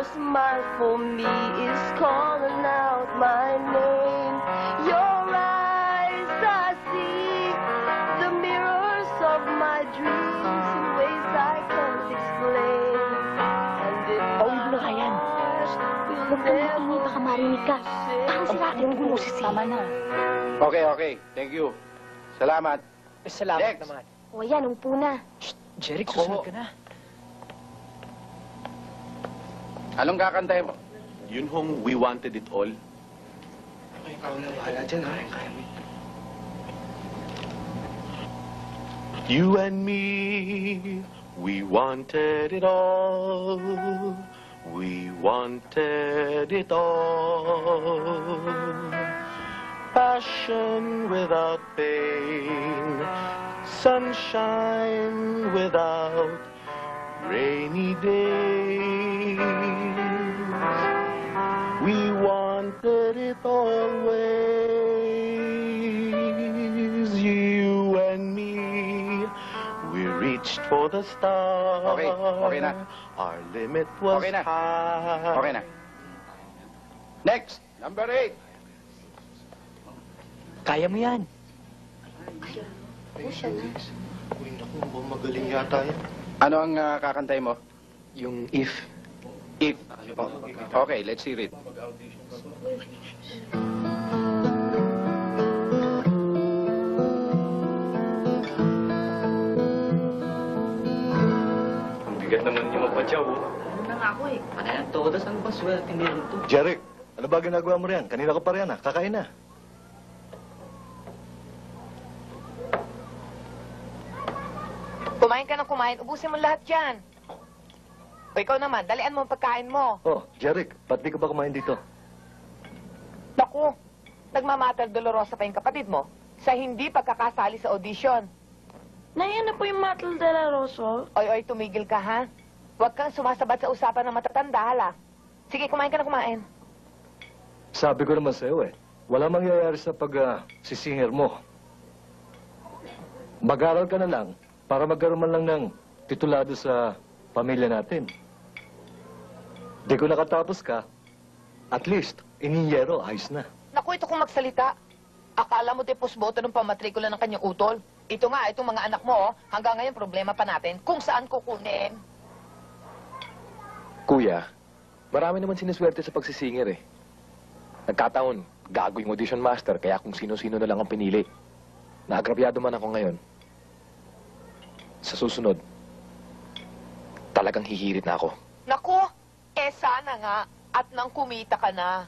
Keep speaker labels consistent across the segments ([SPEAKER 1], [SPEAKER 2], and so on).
[SPEAKER 1] Your smile for me is calling out my name. Your eyes, I see the mirrors of my dreams in ways I can't explain. And if
[SPEAKER 2] Pauwi mo na kayan.
[SPEAKER 3] Huwag kang maingay, baka marinig ka. Baka sila yung boses eh.
[SPEAKER 2] Tama na.
[SPEAKER 4] Okay. Thank you. Salamat.
[SPEAKER 2] Salamat
[SPEAKER 4] Next.
[SPEAKER 2] naman.
[SPEAKER 3] O yan, upo na.
[SPEAKER 2] Jeric, susunod ka na.
[SPEAKER 4] Anong kakantahin mo?
[SPEAKER 5] Yun hong We Wanted It All. You and me, we wanted it all. We wanted it all. Passion without pain, sunshine without rainy days. We wanted it always, you and me. We reached for the stars.
[SPEAKER 4] Okay na.
[SPEAKER 5] Our limit was
[SPEAKER 4] Okay na.
[SPEAKER 5] high.
[SPEAKER 4] Okay na. Next, number 8.
[SPEAKER 2] Kaya mo yan.
[SPEAKER 5] Uy, naku, magaling yata yan.
[SPEAKER 4] Ano ang kakantahin mo?
[SPEAKER 2] Yung if.
[SPEAKER 4] If. Okay, let's hear it.
[SPEAKER 6] Ang bigat naman niyo magpatyaw, oh.
[SPEAKER 7] Ano na nga ako eh. Panayan todas ang baswerte nito.
[SPEAKER 8] Jeric, ano ba ginagawa mo riyan? Kanina ka pa riyan, kakain na.
[SPEAKER 7] Kumain ka ng kumain, ubusin mo lahat yan. O ikaw naman, dalian mo ang pagkain mo.
[SPEAKER 8] Oh, Jeric, ba't di ka ba kumain dito?
[SPEAKER 7] Naku, nagmamater dolorosa pa yung kapatid mo sa hindi pagkakasali sa audition.
[SPEAKER 1] Nay, ano po yung Matal de la Rosa?
[SPEAKER 7] Oy, tumigil ka ha. Huwag kang sumasabat sa usapan ng matatanda, hala. Sige, kumain ka na kumain.
[SPEAKER 8] Sabi ko naman sa'yo eh, wala mangyayari sa pag-sisinger mo. Mag-aral ka na lang para magkaroon man lang ng titulado sa pamilya natin. Di ko nakatapos ka, at least, iniyero, ayos na.
[SPEAKER 7] Naku, ito kung magsalita. Akala mo depos-boto ng pamatrikula ng kanyang utol. Ito nga, itong mga anak mo, hanggang ngayon problema pa natin kung saan kukunin.
[SPEAKER 6] Kuya, marami naman siniswerte sa pagsisinger, eh. Nagkataon, gago yung audition master, kaya kung sino-sino na lang ang pinili. Naagrabyado man ako ngayon. Sa susunod, talagang hihirit na ako.
[SPEAKER 7] Naku, sana nga, at nang kumita ka na.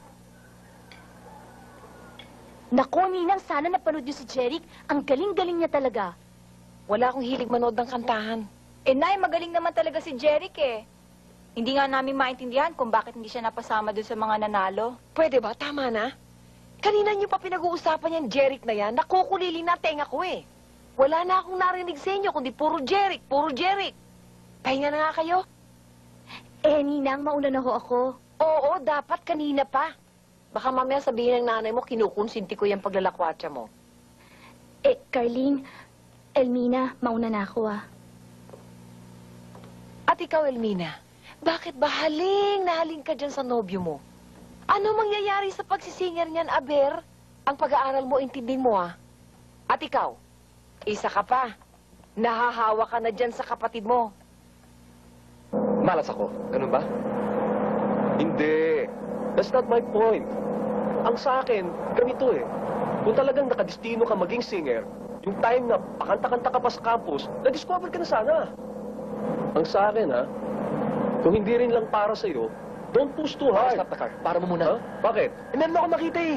[SPEAKER 3] Naku, Ninang, sana napanood niyo si Jeric. Ang galing-galing niya talaga.
[SPEAKER 7] Wala akong hilig manood ng kantahan.
[SPEAKER 9] Nay, magaling naman talaga si Jeric eh. Hindi nga namin maintindihan kung bakit hindi siya napasama doon sa mga nanalo.
[SPEAKER 7] Pwede ba? Tama na. Kanina niyo pa pinag-uusapan yan, Jeric na yan. Nakukulili na tenga ko eh. Wala na akong narinig sa inyo, kundi puro Jeric, puro Jeric. Pahinga na nga kayo.
[SPEAKER 3] Ninang, mauna na ho ako.
[SPEAKER 7] Oo, dapat kanina pa. Baka mamaya sabihin ng nanay mo, kinukonsinti ko yung paglalakwatsa mo.
[SPEAKER 3] Carlene, Elmina, mauna na ako ah.
[SPEAKER 7] At ikaw, Elmina, bakit ba haling ka dyan sa nobyo mo? Ano mangyayari sa pagsisinger niyan, Aber? Ang pag-aaral mo, intindi mo ah. At ikaw, isa ka pa. Nahahawa ka na dyan sa kapatid mo.
[SPEAKER 6] Malas ako, ganun ba? Hindi. That's not my point. Ang sa akin, ganito eh. Kung talagang nakadestino ka maging singer, yung time na pakanta-kanta ka pa sa campus, na-discover ka na sana. Ang sa akin, ha? Kung hindi rin lang para sa'yo, don't push too hard. Stop the car. Para mo muna. Huh? Bakit? Meron ako makita eh.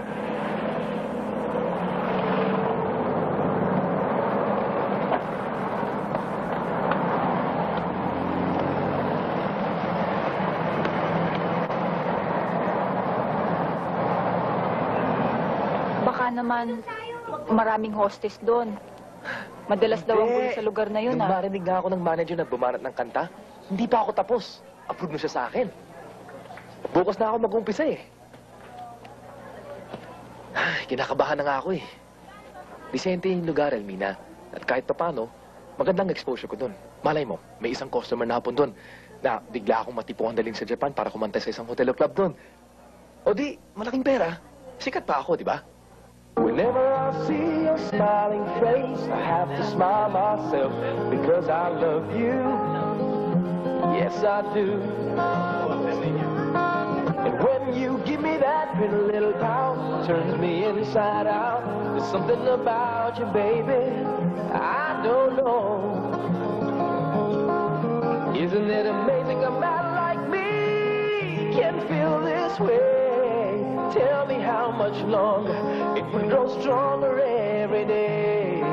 [SPEAKER 9] Baka naman maraming hostess doon. Madalas daw ang gulo sa lugar na yun,
[SPEAKER 6] Nung marinig nga ako ng manager na bumanat ng kanta, hindi pa ako tapos. Approve na siya sa akin. Bukas na ako mag-umpisa eh. Ay, kinakabahan na nga ako eh. Disente yung lugar, Elmina. At kahit pa paano, magandang exposure ko doon. Malay mo, may isang customer na hapon doon. na bigla akong matipuhan daling sa Japan para kumanta sa isang hotel o club doon. O di, malaking pera. Sikat pa ako, di ba?
[SPEAKER 10] Whenever I see your smiling face, I have to smile myself because I love you. Yes, I do. And when you give me that pretty little pout, turns me inside out. There's something about you, baby, I don't know. Isn't it amazing a man like me can feel this way? Tell me how much longer it will grow stronger every day.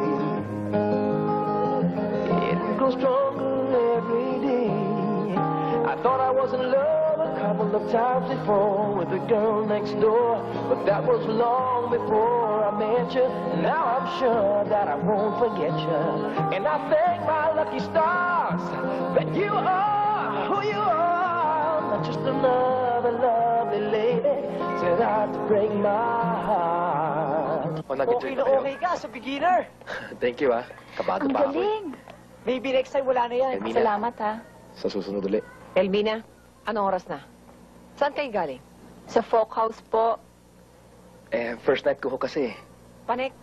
[SPEAKER 10] It will grow stronger every day. I thought I was in love a couple of times before with the girl next door, but that was long before I met you. Now I'm sure that I won't forget you, and I thank my lucky stars that you are who you are. Not just another lovely lady set out to break my heart.
[SPEAKER 7] Okay na okay ka sa beginner.
[SPEAKER 6] Thank you, ah. Kabado
[SPEAKER 9] Ang
[SPEAKER 6] pa ako.
[SPEAKER 9] galing.
[SPEAKER 7] Maybe next time wala na yan.
[SPEAKER 6] Elmina,
[SPEAKER 9] Salamat, ha.
[SPEAKER 6] sa susunod ulit.
[SPEAKER 7] Elmina, anong oras na? Saan kayo galing?
[SPEAKER 9] Sa folk house po.
[SPEAKER 6] First night ko kasi.
[SPEAKER 7] Panik?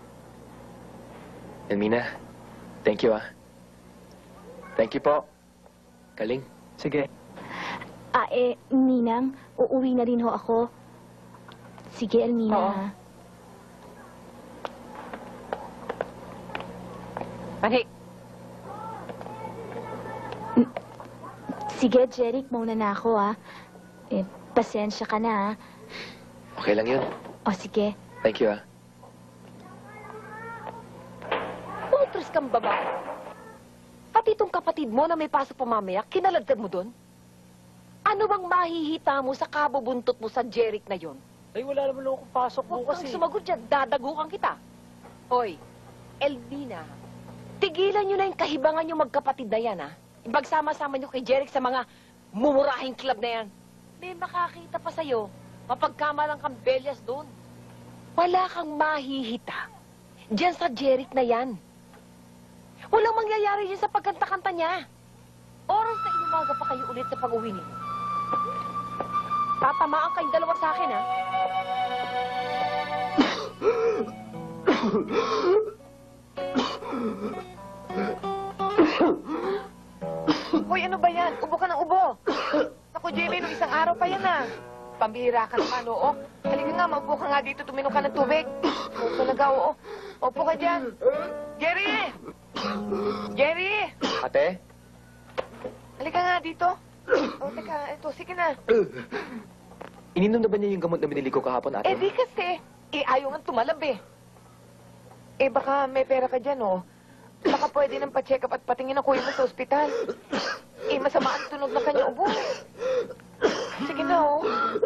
[SPEAKER 6] Elmina, thank you, ah. Thank you po. Galing.
[SPEAKER 2] Sige.
[SPEAKER 3] Ninang, uuwi na rin ho ako. Sige, Elmina.
[SPEAKER 7] Oo.
[SPEAKER 3] ha?
[SPEAKER 7] Panik?
[SPEAKER 3] Sige, Jeric, mauna na ako, ha? Pasensya ka na, ha?
[SPEAKER 6] Okay lang yun.
[SPEAKER 3] O, sige.
[SPEAKER 6] Thank you, ah.
[SPEAKER 7] Umatras kang babae. Pati itong kapatid mo na may pasok pa mamaya, kinalagdag mo doon? Ano bang mahihita mo sa kabubuntot mo sa Jeric na yon?
[SPEAKER 2] Ay, wala naman akong pasok
[SPEAKER 7] Huwag
[SPEAKER 2] bukas
[SPEAKER 7] kang
[SPEAKER 2] eh.
[SPEAKER 7] sumagot dyan, dadagukan kita. Hoy, Elvina, tigilan nyo na yung kahibangan yung magkapatid na yan, ha? Ipagsama-sama nyo kay Jeric sa mga mumurahing club na yan. May makakita pa sa'yo, mapagkamalang kang belyas doon. Wala kang mahihita diyan sa Jeric na yan. Walang mangyayari dyan sa pagkanta-kanta niya. Oras na inumaga pa kayo ulit sa pag-uwi ninyo. Tatamaan kayong dalawa sa akin, ha? Hoy, ano ba yan? Ubo ka ng ubo. Naku, Jamie, nung isang araw pa yan, ha? Pambihira ka naman, oo. Halika nga, maupo ka nga dito, tuminom ka ng tubig. Oo, talaga, oo. Upo ka dyan. Jerry! Jerry!
[SPEAKER 6] Ate?
[SPEAKER 7] Halika nga dito. O, teka, ito, sige na.
[SPEAKER 6] Ininom na ba niya yung gamot na binili ko kahapon, ate?
[SPEAKER 7] Eh, di kasi. Ayaw nga tumalab, eh. Baka may pera ka dyan, oh. Baka pwede nang pa-check up at patingin ang kuya mo sa ospital. Masama ang tunog na kanya ubo. Sige na, oh.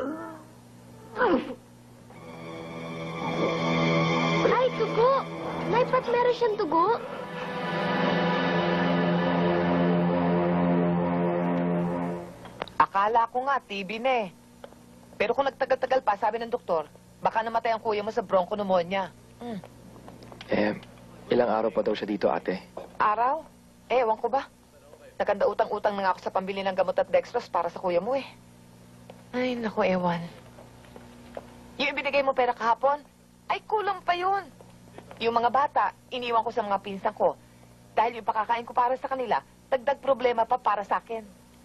[SPEAKER 3] Ay, tugo! Nay, ba't meron siyang tugo?
[SPEAKER 7] Akala ko nga, TB na eh. Pero kung nagtagal-tagal pa, sabi ng doktor, baka namatay ang kuya mo sa bronchopneumonia.
[SPEAKER 6] Ilang araw pa daw siya dito, ate.
[SPEAKER 7] Araw? Ewan ko ba? Naganda utang-utang na nga ako sa pambili ng gamot at dextrose para sa kuya mo eh. Ay, naku, ewan. Yung ibinigay mo pera kahapon, ay kulang pa yun. Yung mga bata, iniwan ko sa mga pinsan ko. Dahil yung pakakain ko para sa kanila, dagdag problema pa para sa akin.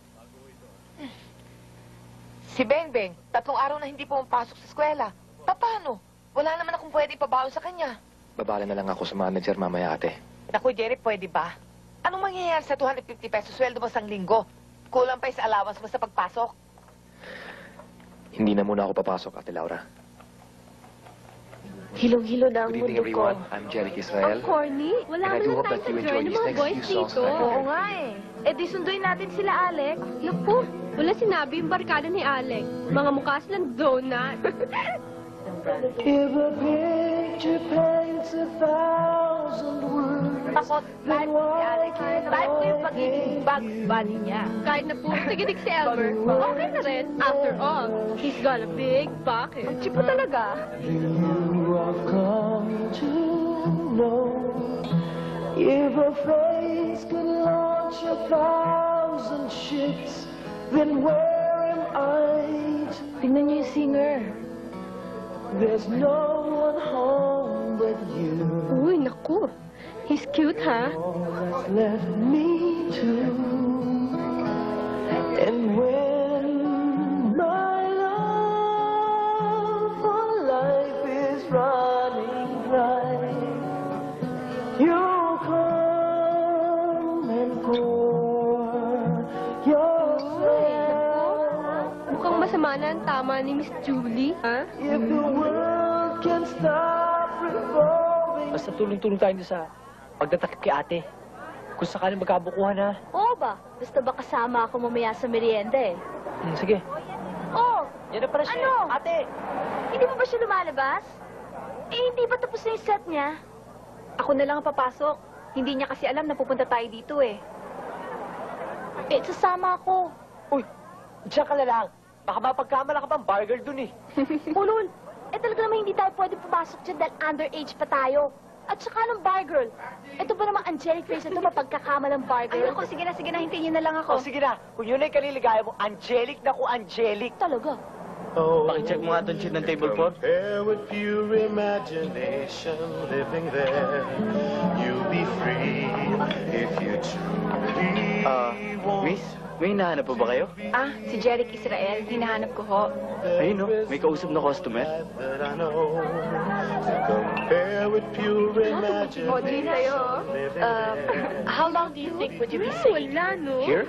[SPEAKER 7] Si Bengbeng, 3 araw na hindi pumapasok sa eskwela. Paano? Wala naman akong pwede ipabaon sa kanya.
[SPEAKER 6] Babala na lang ako sa manager mamaya, ate.
[SPEAKER 7] Naku, Jerry, pwede ba? Anong mangyayari sa 250 pesos sweldo mo sang linggo? Kulang pa yung sa allowance mo sa pagpasok.
[SPEAKER 6] Hindi na muna ako papasok, ate Laura.
[SPEAKER 3] Hilong-hilo na ang
[SPEAKER 6] Good evening,
[SPEAKER 3] mundo ko.
[SPEAKER 6] everyone. I'm Jeric Israel.
[SPEAKER 3] Corny. Wala
[SPEAKER 6] And I
[SPEAKER 3] man
[SPEAKER 6] do
[SPEAKER 3] lang
[SPEAKER 6] hope
[SPEAKER 3] tayo
[SPEAKER 6] that
[SPEAKER 3] sa
[SPEAKER 6] you enjoy
[SPEAKER 3] join ng
[SPEAKER 6] these
[SPEAKER 3] mga
[SPEAKER 6] next
[SPEAKER 3] boys
[SPEAKER 6] few songs
[SPEAKER 3] dito.
[SPEAKER 6] that I
[SPEAKER 3] Oo nga eh. Di sunduin natin sila, Alec. Naku, wala sinabi yung barkada ni Alec. Mga mukha silang donut.
[SPEAKER 10] If a picture paints 1,000 words,
[SPEAKER 3] Takot, type ko si Alec. Type ko yung pagiging Bugs Bunny niya. Kahit na puro tigidig si Elmer, okay na rin. After all, he's got a big pocket. Chipo talaga.
[SPEAKER 10] you I've come to know. If a phrase could launch 1,000 thousand ships, then where am I?
[SPEAKER 3] Tingnan niyo yung singer.
[SPEAKER 10] There's no one home but you.
[SPEAKER 3] Uy, naku. He's cute, ha?
[SPEAKER 10] All that's left me to. And when my love for life is running dry, you come and pour yourself.
[SPEAKER 3] Mukhang masama na ang tama ni Miss Julie, ha?
[SPEAKER 10] If the world can stop revolving.
[SPEAKER 2] Basta tulong-tulong tayo sa pagdatakip kay ate. Kung sakaling magkabukuhan ha.
[SPEAKER 1] Oo ba? Basta ba kasama ako mamaya sa merienda eh?
[SPEAKER 2] Sige.
[SPEAKER 1] Oh,
[SPEAKER 2] Yan na pala siya.
[SPEAKER 1] Ano?
[SPEAKER 2] Ate!
[SPEAKER 1] hindi pa ba siya lumalabas? Eh, hindi ba tapos na yung set niya?
[SPEAKER 9] Ako na lang ang papasok. Hindi niya kasi alam na pupunta tayo dito eh.
[SPEAKER 1] Eh, sasama ako.
[SPEAKER 2] Uy! Diyan ka na lang. Baka mapagkamala ka pang burger dun eh.
[SPEAKER 1] Ulol, eh talaga naman hindi tayo pwede pumasok dyan dahil underage pa tayo. At saka ng bar girl. Ito ba namang angelic face na ito mapagkakamalang bar
[SPEAKER 9] Ay,
[SPEAKER 1] girl?
[SPEAKER 9] ako, sige na, hintayin niyo na lang ako.
[SPEAKER 2] Sige na. Kung yun ay kaliligaya mo, angelic na ko angelic.
[SPEAKER 1] Talaga.
[SPEAKER 5] Oh,
[SPEAKER 2] Pakicheck mo nga doon sheet ng table 4.
[SPEAKER 5] compare with pure imagination living there. You'll be free if you truly want.
[SPEAKER 2] Miss, may hinahanap po ba kayo?
[SPEAKER 9] Ah, si Jeric Israel. Hinahanap ko ho.
[SPEAKER 2] Ayun no, may kausap na customer.
[SPEAKER 5] That I know to compare with pure
[SPEAKER 3] Audrey sa'yo.
[SPEAKER 5] imagination living there.
[SPEAKER 7] How long do you think would you be safe?
[SPEAKER 3] Wala, no?
[SPEAKER 2] Here?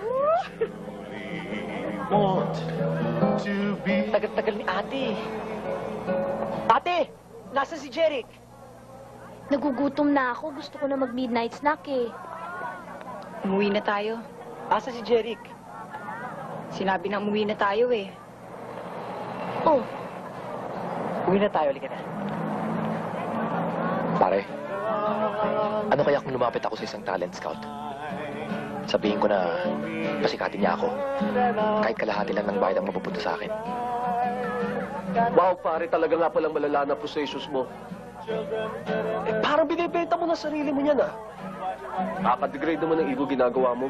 [SPEAKER 5] Want to be
[SPEAKER 2] Tagal-tagal ni ate. Ate! Nasa si Jeric?
[SPEAKER 1] Nagugutom na ako. Gusto ko na mag-midnight snack eh.
[SPEAKER 9] Umuwi na tayo.
[SPEAKER 2] Asa si Jeric?
[SPEAKER 9] Sinabi na umuwi na tayo eh.
[SPEAKER 1] Oh,
[SPEAKER 2] Uwi na tayo, halika na.
[SPEAKER 6] Pare, ano kaya kung lumapit ako sa isang talent scout? Sabihin ko na pasikatin niya ako. Kahit kalahati lang ng bayad ang mapupunta sa akin. Wow, pare, talaga nga palang malala na possessions mo. Eh, parang binibenta mo na sarili mo niyan, ah. Nakaka-degrade naman ng ego ginagawa mo.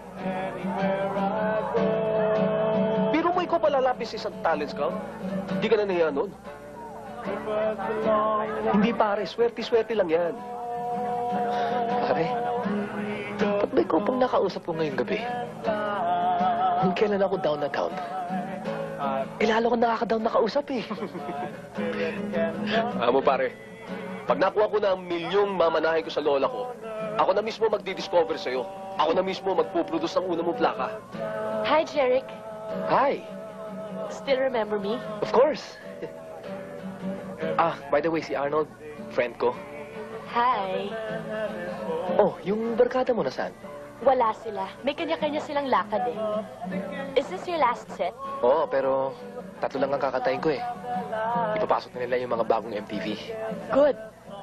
[SPEAKER 6] Pero mo ikaw palalapis sa isang talent scout? Hindi ka na nahiya nun. Hindi, pare. Swerte-swerte lang yan.
[SPEAKER 11] Pare, ba't ba ikaw pang nakausap ko ngayong gabi? Kung kailan ako down na down, eh lalo ko nakaka-down nakausap eh.
[SPEAKER 6] Alam mo, pare, pag nakuha ko na ang milyong mamanahin ko sa lola ko, ako na mismo magdi-discover sa'yo. Ako na mismo magpuproduce ng una mong plaka.
[SPEAKER 7] Hi, Jeric.
[SPEAKER 11] Hi,
[SPEAKER 7] Still remember me?
[SPEAKER 11] of course. By the way, si Arnold, friend ko.
[SPEAKER 7] Hi.
[SPEAKER 11] Oh, yung barkada mo nasaan?
[SPEAKER 7] Wala sila. May kanya-kanya silang lakad eh. Is this your last set?
[SPEAKER 11] Oo, pero tatlo lang ang kakatayin ko eh. Ipapasok na nila yung mga bagong MTV.
[SPEAKER 7] Good.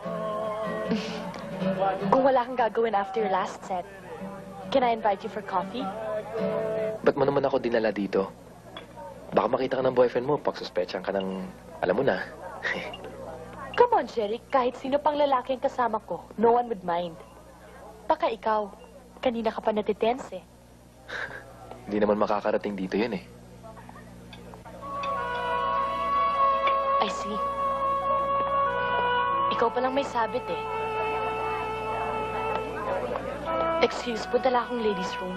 [SPEAKER 7] Kung wala kang gagawin after your last set, can I invite you for coffee?
[SPEAKER 11] Ba't mo naman ako dinala dito? Baka makita ka ng boyfriend mo pag suspetsyan ka ng, alam mo na.
[SPEAKER 7] Come on, Jeric. Kahit sino pang lalaki ang kasama ko, no one would mind. Baka ikaw, kanina ka pa natitense eh.
[SPEAKER 11] Hindi naman makakarating dito yun eh.
[SPEAKER 7] I see. Ikaw palang may sabit eh. Excuse, punta lang akong ladies' room.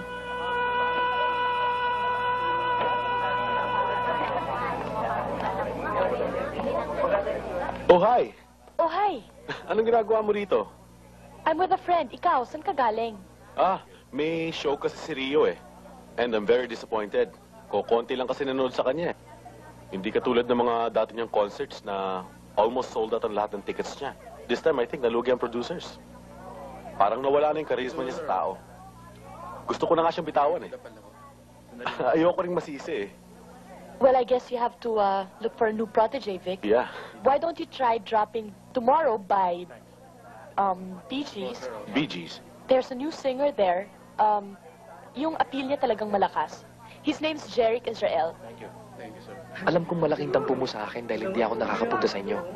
[SPEAKER 5] Oh, hi!
[SPEAKER 7] Oh, hi.
[SPEAKER 5] Anong ginagawa mo rito?
[SPEAKER 7] I'm with a friend. Ikaw, saan ka galing?
[SPEAKER 5] May show kasi si Rio eh. And I'm very disappointed. Konti lang kasi nanood sa kanya eh. Hindi katulad ng mga dati niyang concerts na almost sold out ang lahat ng tickets niya. This time, I think, nalugi ang producers. Parang nawala na yung charisma niya sa tao. Gusto ko na nga siyang bitawan eh. Ayoko ring masisi eh.
[SPEAKER 7] Well, I guess you have to look for a new protege, Vic.
[SPEAKER 5] Yeah.
[SPEAKER 7] Why don't you try dropping Tomorrow by Bee Gees?
[SPEAKER 5] Bee Gees.
[SPEAKER 7] There's a new singer there. Yung appeal niya talagang malakas. His name's Jeric Israel.
[SPEAKER 11] Alam kong malaking tampo mo sa akin dahil hindi ako nakakapunta sa inyo.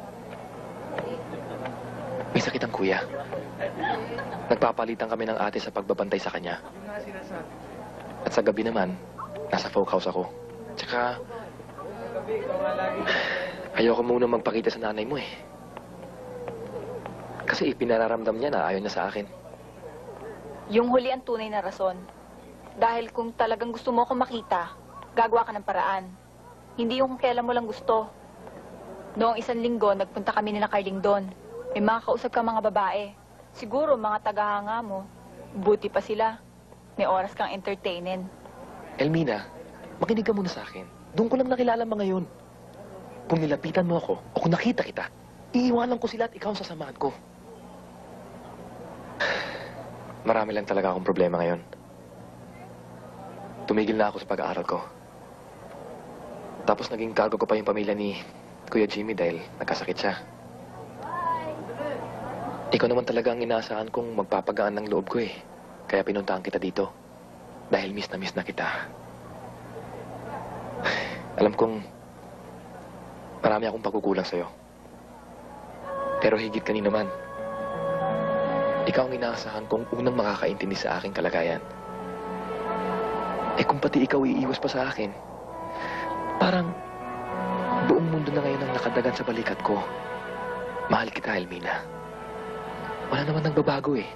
[SPEAKER 11] May sakit ang kuya. Nagpapalitan kami ng ate sa pagbabantay sa kanya. At sa gabi naman, nasa folk house ako. Tsaka, ayoko muna magpakita sa nanay mo eh. Kasi ipinararamdam niya na ayaw niya sa akin.
[SPEAKER 9] Yung huli ang tunay na rason. Dahil kung talagang gusto mo akong makita, gagawa ka ng paraan. Hindi yung kung kailan mo lang gusto. Noong 1 linggo, nagpunta kami ni Carling doon. May mga kausap ka mga babae. Siguro mga tagahanga mo. Buti pa sila. May oras kang entertainin.
[SPEAKER 11] Elmina, makinig ka muna sa akin. Doon ko lang nakilala mga yun. Kung nilapitan mo ako, o kung nakita kita, iiwanan ko sila at ikaw ang sasamahan ko. Marami lang talaga akong problema ngayon. Tumigil na ako sa pag-aaral ko. Tapos naging cargo ko pa yung pamilya ni Kuya Jimmy dahil nagkasakit siya. Ikaw naman talaga ang inaasahan kong magpapagaan ng loob ko eh. Kaya pinuntahan kita dito. Dahil miss na kita. Alam kong marami akong pagkukulang sa'yo. Pero higit kanina man, ikaw ang inaasahan kong unang makakaintindi sa aking kalagayan. Eh kung pati ikaw iiwas pa sa akin, parang buong mundo na ngayon ang nakadagan sa balikat ko. Mahal kita, Elmina. Wala naman nagbabago eh.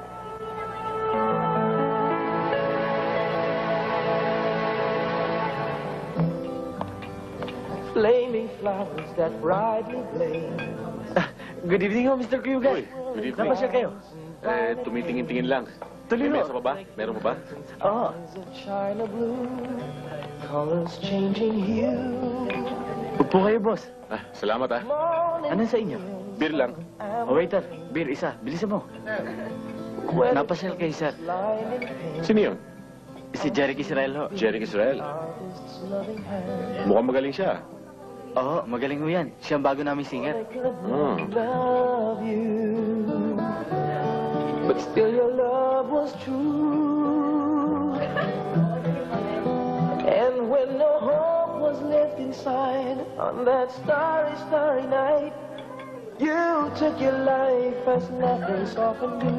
[SPEAKER 10] Flaming flowers that brightly blaze.
[SPEAKER 2] Good evening ho, Mr. Kuyugan.
[SPEAKER 5] Uy, good evening.
[SPEAKER 2] Napasya kayo.
[SPEAKER 5] Tumitingin-tingin lang.
[SPEAKER 2] Tuloy
[SPEAKER 5] May
[SPEAKER 2] mo.
[SPEAKER 5] mesa pa ba? Meron mo ba?
[SPEAKER 2] Oo.
[SPEAKER 10] Eyes of China blue, colors changing hue.
[SPEAKER 2] Upo kayo, boss.
[SPEAKER 5] Salamat ah.
[SPEAKER 2] Ano sa inyo?
[SPEAKER 5] Beer lang.
[SPEAKER 2] O, waiter. Beer isa. Bilisan mo. Napasyal kayo, sir.
[SPEAKER 5] Sino yun?
[SPEAKER 2] Si Jeric Israel ho.
[SPEAKER 5] Jeric Israel. Mukhang magaling siya.
[SPEAKER 2] Oo, magaling ho yan. Siya ang bago naming singer.
[SPEAKER 10] Love you, but still your love was true. And when no hope was left inside on that starry, starry night, you took your life as nothing's often do.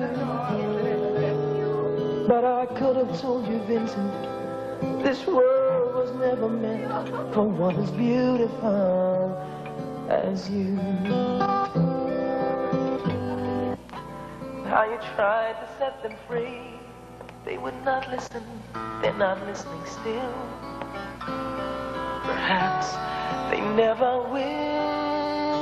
[SPEAKER 10] But I could have told you, Vincent, this world was never meant for one as beautiful as you. How you tried to set them free, they would not listen, they're not listening still. Perhaps they never will.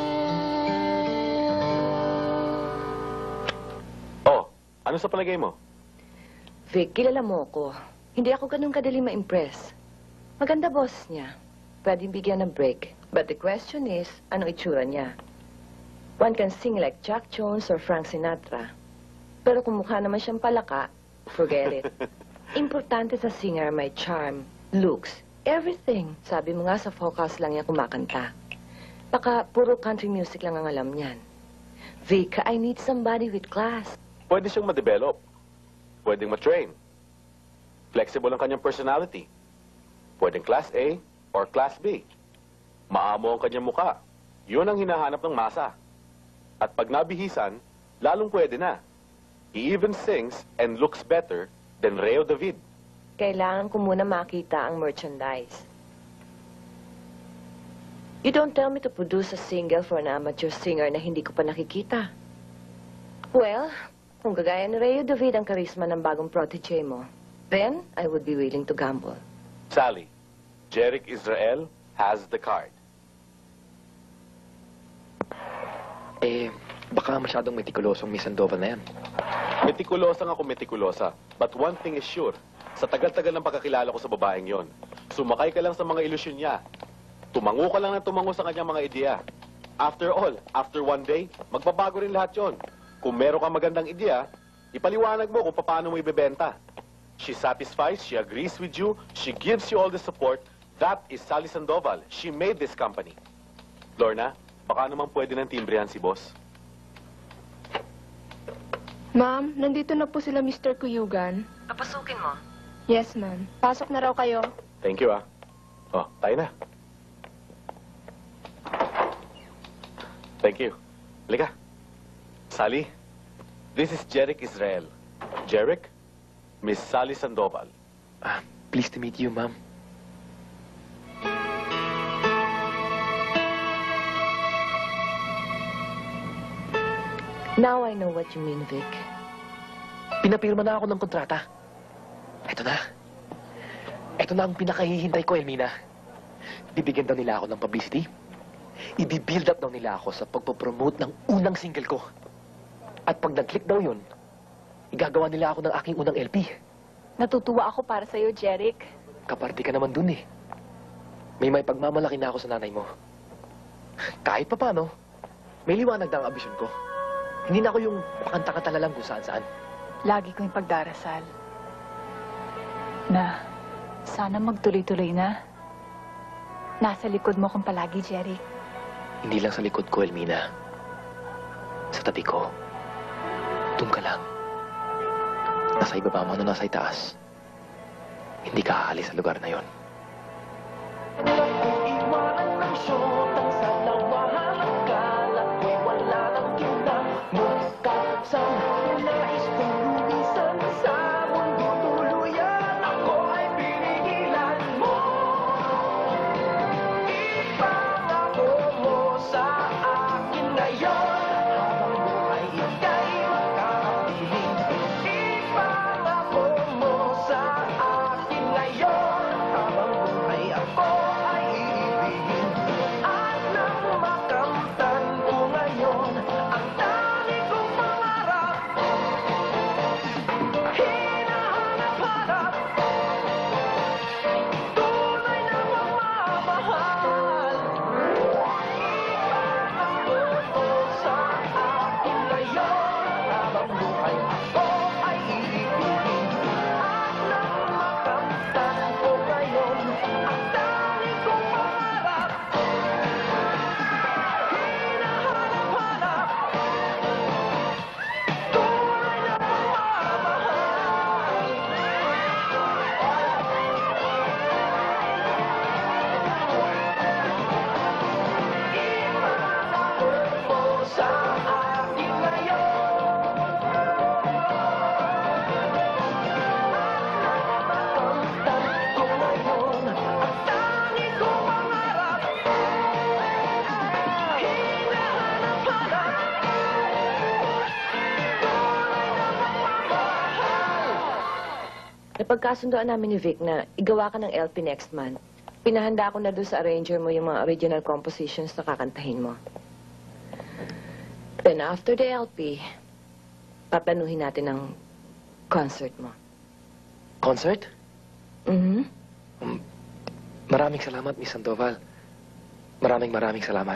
[SPEAKER 5] Oh, ano sa palagay mo?
[SPEAKER 7] Vic, kilala mo ko. Hindi ako ganun kadali ma-impress. Maganda boss niya. Pwedeng bigyan ng break. But the question is, ano itsura niya? One can sing like Jack Jones or Frank Sinatra. Pero kung mukha naman siyang palaka, forget it. Importante sa singer may charm, looks, everything. Sabi mo nga sa focus lang niya kumakanta. Baka puro country music lang ang alam niyan. Vic, I need somebody with class.
[SPEAKER 5] Pwede siyang ma-develop. Pwedeng ma-train. Flexible ang kanyang personality. Pwedeng Class A or Class B. Maamo ang kanyang muka. Yun ang hinahanap ng masa. At pag nabihisan, lalong pwede na. He even sings and looks better than Reo David.
[SPEAKER 7] Kailangan ko muna makita ang merchandise. You don't tell me to produce a single for an amateur singer na hindi ko pa nakikita. Well, kung gagaya ni Reo David ang karisma ng bagong protege mo, then I would be willing to gamble.
[SPEAKER 5] Sally, Jeric Israel has the card.
[SPEAKER 11] Eh, baka masyadong metikulosong Miss Sandoval na yan.
[SPEAKER 5] Metikulosa nga kung metikulosa. But one thing is sure, sa tagal-tagal ng pagkakilala ko sa babaeng yon, sumakay ka lang sa mga ilusyon niya. Tumango ka lang ng tumango sa kanyang mga ideya. After all, after one day, magbabago rin lahat yon. Kung meron kang magandang ideya, ipaliwanag mo kung paano mo ibebenta. She satisfies, she agrees with you, she gives you all the support. That is Sally Sandoval. She made this company. Lorna, baka naman pwede ng timbrehan si boss.
[SPEAKER 3] Ma'am, nandito na po sila Mr. Kuyugan.
[SPEAKER 7] Papasukin mo.
[SPEAKER 3] Yes, ma'am. Pasok na raw kayo.
[SPEAKER 5] Thank you, ah. Oh, tayo na. Thank you. Halika. Sally, this is Jeric Israel. Jeric, Miss Sally Sandoval.
[SPEAKER 11] Pleased to meet you, ma'am.
[SPEAKER 7] Now I know what you mean, Vic.
[SPEAKER 11] Pinapirma na ako ng kontrata. Eto na. Eto na ang pinakahihintay ko, Elmina. Bibigyan daw nila ako ng publicity. I-build up daw nila ako sa pagpopromote ng unang single ko. At pag nag-click daw yun, igagawa nila ako ng aking unang LP.
[SPEAKER 9] Natutuwa ako para sa'yo, Jeric.
[SPEAKER 11] Kaparte ka naman dun eh. May pagmamalaki na ako sa nanay mo. Kahit pa paano, may liwanag na ang ambisyon ko. Hindi na ako yung pakanta-kanta lang kung saan-saan.
[SPEAKER 9] Lagi ko yung pagdarasal. Na, sana magtuloy-tuloy na. Nasa likod mo kong palagi, Jeric.
[SPEAKER 11] Hindi lang sa likod ko, Elmina. Sa tabi ko. Doon ka lang. Nasa ibaba mo na nasa itaas. Hindi ka aalis sa lugar na yon.
[SPEAKER 10] Iwanan ng syotang sa lawahan ng kalat, ko'y wala nang kinamukasang nais kong lumisan sa mundo tuluyan. Ako ay pinigilan mo. Ipangako mo sa akin ngayon, habang buhay ika'y makakapiling. Ipangako mo sa akin ngayon, habang buhay ako ay iibigin. At nang makamtan ko ngayon ang dami kong pangarap, hinahanap-hanap, tunay na mamamahal. Ipangako mo sa akin ngayon, habang buhay ako ay iibigin. At nang makamtan ko ngayon ang dami kong pangarap, hinahanap-hanap, tunay na mamamahal. Ipangako mo sa akin ngayon, makamtan ko ngayon ang tangi kong pangarap, hinahanap-hanap, tunay na mamamahal.
[SPEAKER 7] Napagkasundoan namin ni Vic na igawa ka ng LP next month. Pinahanda ko na doon sa arranger mo yung mga original compositions na kakantahin mo. Then after the LP, paplanuhin natin ang concert mo.
[SPEAKER 11] Concert?
[SPEAKER 7] Mhm.
[SPEAKER 11] Maraming salamat, Miss Sandoval. Maraming salamat.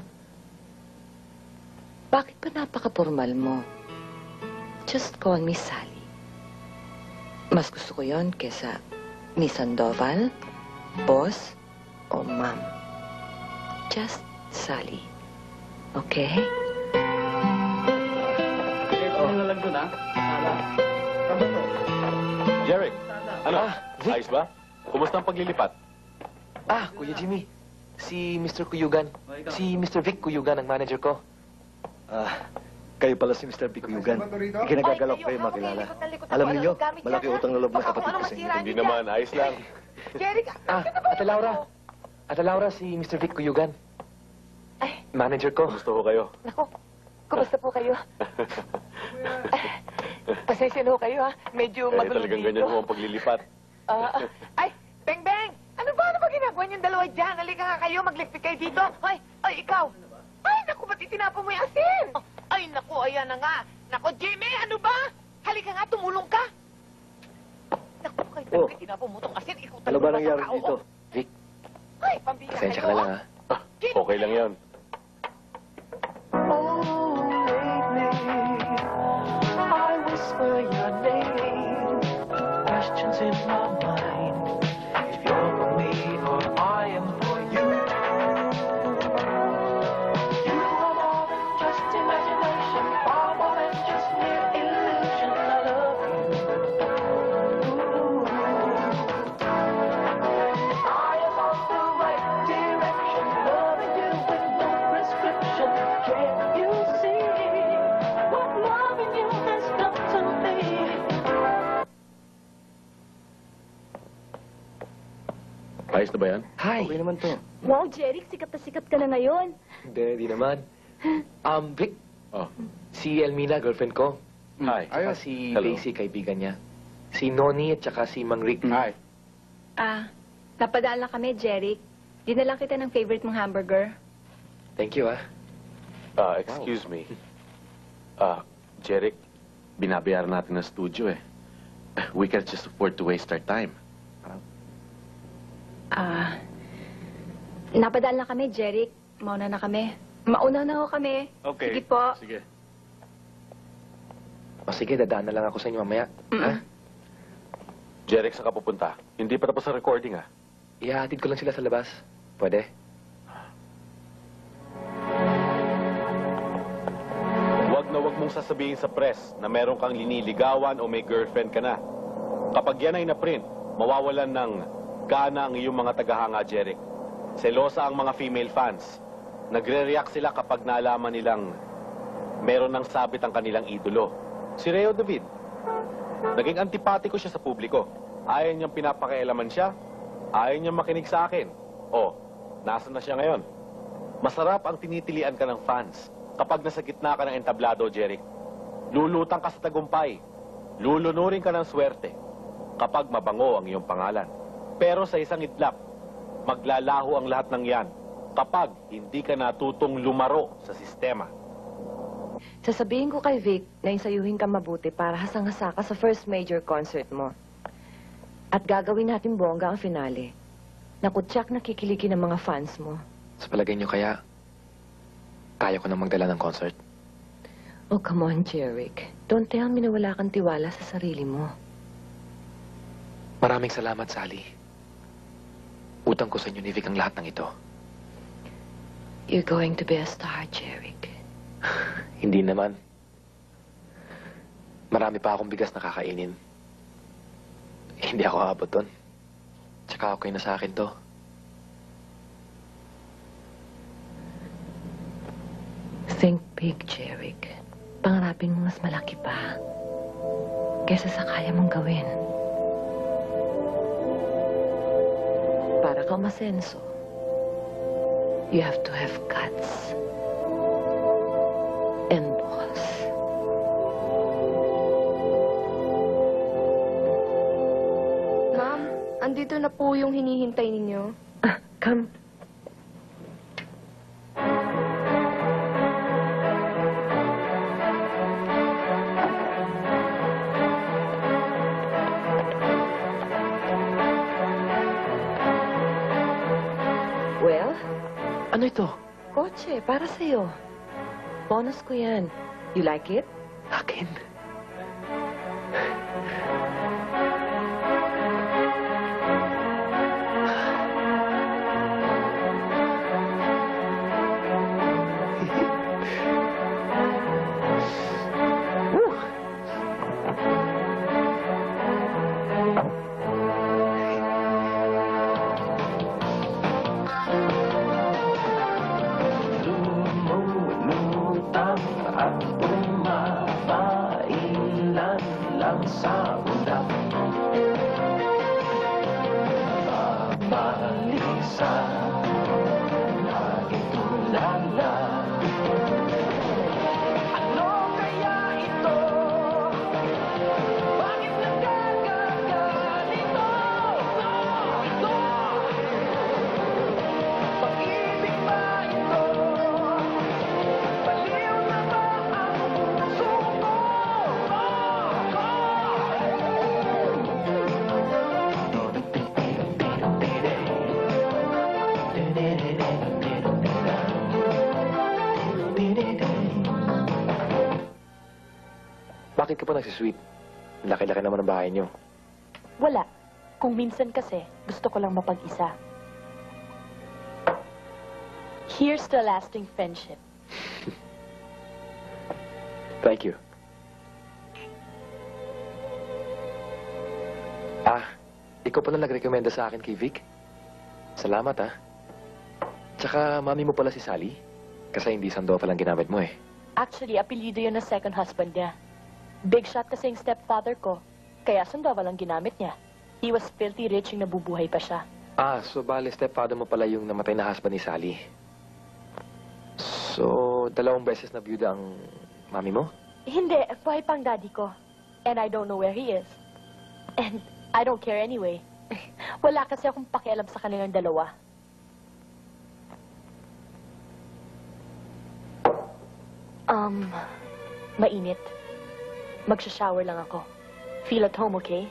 [SPEAKER 7] Bakit pa napaka-formal mo? Just call me Sally. Mas gusto ko yon kesa Miss Sandoval, Boss, o Ma'am. Just Sally. Okay?
[SPEAKER 5] Jeric, ano?
[SPEAKER 11] Vic.
[SPEAKER 5] Ayos ba? Kumusta ang paglilipat?
[SPEAKER 11] Kuya Jimmy. Si Mr. Kuyugan. Si Mr. Vic Kuyugan, ang manager ko.
[SPEAKER 8] Kayo pala si Mr. Bikuyugan. Ikinagagalak kayo makilala. Alam niyo, malaki utang na loob ng kapatid ko sa inyo.
[SPEAKER 5] Hindi naman, ayos lang.
[SPEAKER 7] Jeric,
[SPEAKER 11] Ate Laura. Ate Laura, si Mr. Vic Kuyugan. Manager ko.
[SPEAKER 5] Kumusta ho kayo?
[SPEAKER 7] Naku, kumusta po kayo? Pasensya na ho kayo, ha? Medyo
[SPEAKER 5] Eh,
[SPEAKER 7] magulo
[SPEAKER 5] talagang
[SPEAKER 7] dito.
[SPEAKER 5] ganyan ho ang paglilipat.
[SPEAKER 7] Ay, Beng Beng! Ano ba ginagawa niyong dalawa dyan? Halika nga kayo, magligpit kayo dito. Ay, ikaw! Ay, naku, ba't itinapon mo yung asin? Ay, naku, ayan na nga. Naku, Jimmy, ano ba? Halika nga, tumulong ka. Naku, kayo talaga itinapon mo itong asin. Ikaw
[SPEAKER 8] Ano
[SPEAKER 7] talaga
[SPEAKER 8] ba nangyari
[SPEAKER 7] tao,
[SPEAKER 8] dito?
[SPEAKER 11] Vic,
[SPEAKER 7] Ay, pambira
[SPEAKER 11] pasensya ka
[SPEAKER 7] kayo,
[SPEAKER 11] na lang, ha?
[SPEAKER 5] Okay lang yan.
[SPEAKER 10] Oh, lately, I whisper your name. Questions in my mind. If you're for me or I am for you. You are more than just imagination, far more than just mere illusion. I love you. Ooh. I am on the right direction, loving you with no prescription. Can't you see what loving you has done to me?
[SPEAKER 5] Ayos na ba yan?
[SPEAKER 11] Hi!
[SPEAKER 8] Okay naman to.
[SPEAKER 3] Wow, Jeric, sikat na sikat ka na ngayon.
[SPEAKER 11] Hindi naman. Vic,
[SPEAKER 5] Oh.
[SPEAKER 11] si Elmina, girlfriend ko.
[SPEAKER 5] Hi.
[SPEAKER 11] Tsaka si
[SPEAKER 5] Hello.
[SPEAKER 11] Daisy, kaibigan niya. Si Noni at tsaka si Mang Rick.
[SPEAKER 5] Hi.
[SPEAKER 9] Napadaan lang kami, Jeric. Dinalang kita ng favorite mong hamburger.
[SPEAKER 11] Thank you,
[SPEAKER 5] Excuse me. Jeric, binabayaran natin ng studio eh. We can't just afford to waste our time.
[SPEAKER 9] Napadaan lang kami, Jeric. Mauna na kami. Mauna na ho kami.
[SPEAKER 5] Okay.
[SPEAKER 9] Sige po.
[SPEAKER 5] Sige.
[SPEAKER 11] O sige, dadaan na lang ako sa inyo mamaya. Ha?
[SPEAKER 5] Jeric, saan ka pupunta? Hindi pa tapos ang recording ah.
[SPEAKER 11] Ihahatid ko lang sila sa labas. Pwede?
[SPEAKER 5] Huwag mong sasabihin sa press na meron kang liniligawan o may girlfriend ka na. Kapag yan ay na-print, mawawalan ng gana ang iyong mga tagahanga, Jeric. Selosa ang mga female fans. Nagre-react sila kapag naalaman nilang meron ng sabit ang kanilang idolo. Si Reo David. Naging antipatiko siya sa publiko. Ayaw niyang pinapakialaman siya. Ayaw niyang makinig sa akin. Oh, nasa na siya ngayon? Masarap ang tinitilian ka ng fans. Kapag nasa gitna ka ng entablado, Jeric, lulutang ka sa tagumpay. Lulunurin ka ng swerte kapag mabango ang iyong pangalan. Pero sa isang itlap, maglalaho ang lahat ng yan kapag hindi ka natutong lumaro sa sistema.
[SPEAKER 7] Sasabihin ko kay Vic na insayuhin ka mabuti para hasang-hasa ka sa first major concert mo. At gagawin natin bongga ang finale. Nakutsak na kikiliki ng mga fans mo.
[SPEAKER 11] Sa palagay niyo kaya, kaya ko na magdala ng concert?
[SPEAKER 7] Oh, come on, Jeric. Don't tell me na wala kang tiwala sa sarili mo.
[SPEAKER 11] Maraming salamat, Sally. Utang ko sa inyo ni Vic ang lahat ng ito.
[SPEAKER 7] You're going to be a star, Jeric.
[SPEAKER 11] Hindi naman. Marami pa akong bigas na kakainin. Hindi ako aabot doon. Tsaka okay na sa akin to.
[SPEAKER 7] Think big, Jeric. Pangarapin mo mas malaki pa. Kesa sa kaya mong gawin. Para kang masenso, you have to have guts. And balls.
[SPEAKER 1] Ma'am, andito na po yung hinihintay ninyo.
[SPEAKER 7] Come. Well,
[SPEAKER 11] Ano ito?
[SPEAKER 7] kotse, para sa'yo. Bonus ko yan. You like it?
[SPEAKER 11] Akin?
[SPEAKER 10] Lumulutang at pumapailan lang sa ulap. Babalik sa laging tulala. Ano kaya ito? Bakit nagkakaganito? Ito! Pag-ibig ba ito? Baliw na ba ang puso ko?
[SPEAKER 11] Bakit ka pa nagsisweet? Laki-laki naman ang bahay niyo.
[SPEAKER 3] Wala. Kung minsan kasi, gusto ko lang mapag-isa. Here's the lasting friendship.
[SPEAKER 11] Thank you. Ikaw pala nag-recommenda sa akin kay Vic. Salamat, Tsaka, mami mo pala si Sally? Kasi hindi Sandoval ang ginamit mo, eh.
[SPEAKER 3] Actually, apelido yun ng second husband niya. Big shot kasi yung stepfather ko. Kaya Sandoval ang ginamit niya. He was filthy rich yung nabubuhay pa siya.
[SPEAKER 11] So bale, stepfather mo pala yung namatay na husband ni Sally. So, 2 beses na byuda ang mami mo?
[SPEAKER 1] Hindi, buhay pang daddy ko. And I don't know where he is. And I don't care anyway. Wala kasi akong pakialam sa kanilang dalawa. Mainit. Magsha-shower lang ako. Feel at home, okay?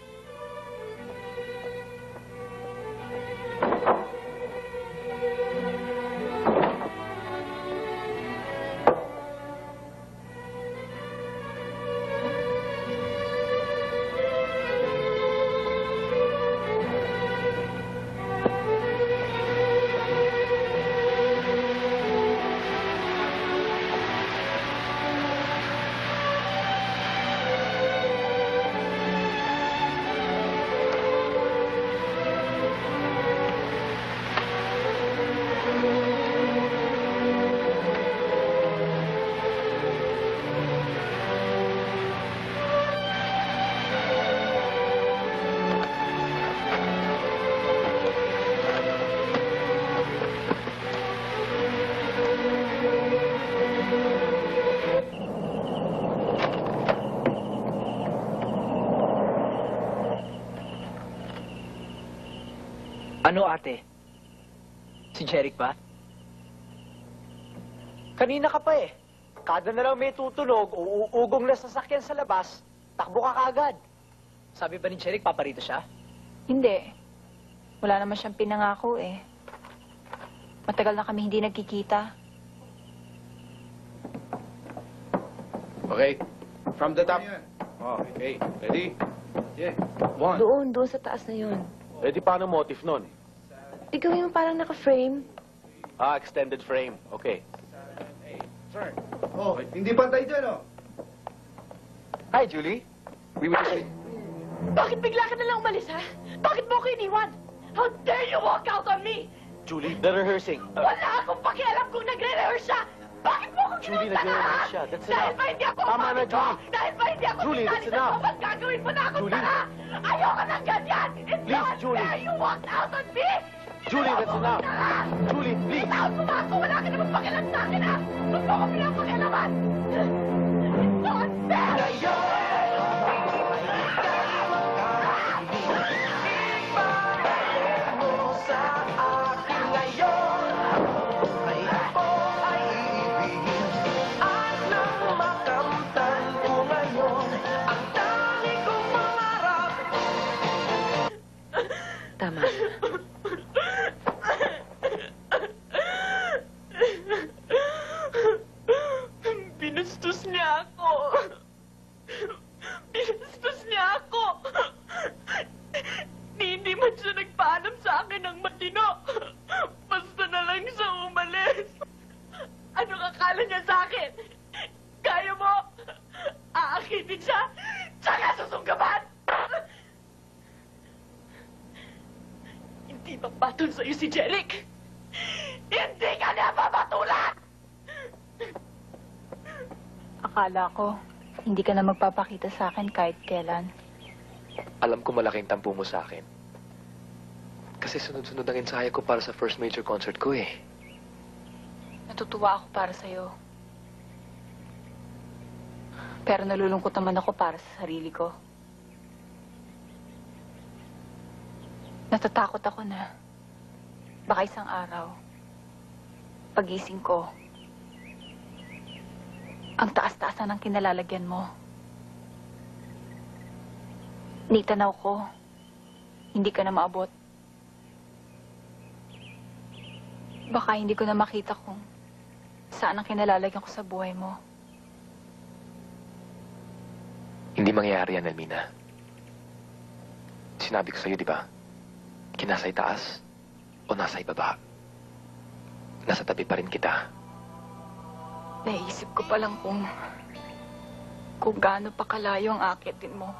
[SPEAKER 2] Ano, ate? Si Jeric ba? Kanina ka pa eh. Kada na lang may tutunog, uuugong na sasakyan sa labas, takbo ka kaagad. Sabi ba ni Jeric, paparito siya?
[SPEAKER 9] Hindi. Wala naman siyang pinangako eh. Matagal na kami hindi nagkikita.
[SPEAKER 4] Okay. From the top. Okay. Ready? Yeah. 1.
[SPEAKER 1] Doon sa taas na yun.
[SPEAKER 5] Eh di paano motif nun?
[SPEAKER 1] Ikaw yung parang naka-frame.
[SPEAKER 5] Extended frame. Okay.
[SPEAKER 10] Oh, hindi pantay dyan, oh.
[SPEAKER 11] Hi, Julie. We were just...
[SPEAKER 1] Bakit bigla ka na lang umalis, ha? Bakit mo ko iniwan? How dare you walk out on me?
[SPEAKER 5] Julie, they're rehearsing.
[SPEAKER 1] Wala akong pakialam kung nagre-rehearse siya! Bakit mo ko
[SPEAKER 5] Julie,
[SPEAKER 1] kinunta
[SPEAKER 5] nagre-rehearse siya. That's
[SPEAKER 1] Dahil
[SPEAKER 5] enough.
[SPEAKER 1] ba hindi ako
[SPEAKER 5] Tama na,
[SPEAKER 1] umamit ko?
[SPEAKER 5] Julie.
[SPEAKER 1] Dahil ba hindi ako
[SPEAKER 5] Julie,
[SPEAKER 1] sumali
[SPEAKER 5] that's
[SPEAKER 1] sa
[SPEAKER 5] enough.
[SPEAKER 1] sobat, gagawin mo na akong
[SPEAKER 5] Julie.
[SPEAKER 1] tanga! Ayoko ng ganyan! It's
[SPEAKER 5] Please,
[SPEAKER 1] not
[SPEAKER 5] Julie.
[SPEAKER 1] fair you walked out on me!
[SPEAKER 5] Julie, that's enough. Julie, please.
[SPEAKER 1] Ikaw sumako! Wala ka naman pakialam sa akin, ha? Huwag mo ko pinapakialaman! It's not fair!
[SPEAKER 7] Tama.
[SPEAKER 1] Binastos niya ako. Binastos niya ako. Hindi man siya nagpaalam sa akin ng matino. Basta na lang siya umalis. Ano akala niya sa akin? Kaya mo? Aakitin siya? Tsaka susunggaban? Hindi ba patol sa'yo si Jeric? Hindi ka na mapatulan!
[SPEAKER 9] Akala ko, hindi ka na magpapakita sa akin kahit kailan.
[SPEAKER 11] Alam ko malaking tampo mo sa akin. Kasi sunod-sunod ang ensayo ko para sa first major concert ko eh.
[SPEAKER 9] Natutuwa ako para sa'yo. Pero nalulungkot naman ako para sa sarili ko. Natatakot ako na baka isang araw, pagising ko, ang taas-taasan ng kinalalagyan mo. Nitanaw ko, hindi ka na maabot. Baka hindi ko na makita kung saan ang kinalalagyan ko sa buhay mo.
[SPEAKER 11] Hindi mangyayari yan, Elmina. Sinabi ko sa'yo, di ba? Kinasa itaas o nasa ibaba. Nasa tabi pa rin kita.
[SPEAKER 9] Naisip ko pa lang kung gaano pa kalayo ang akitin mo.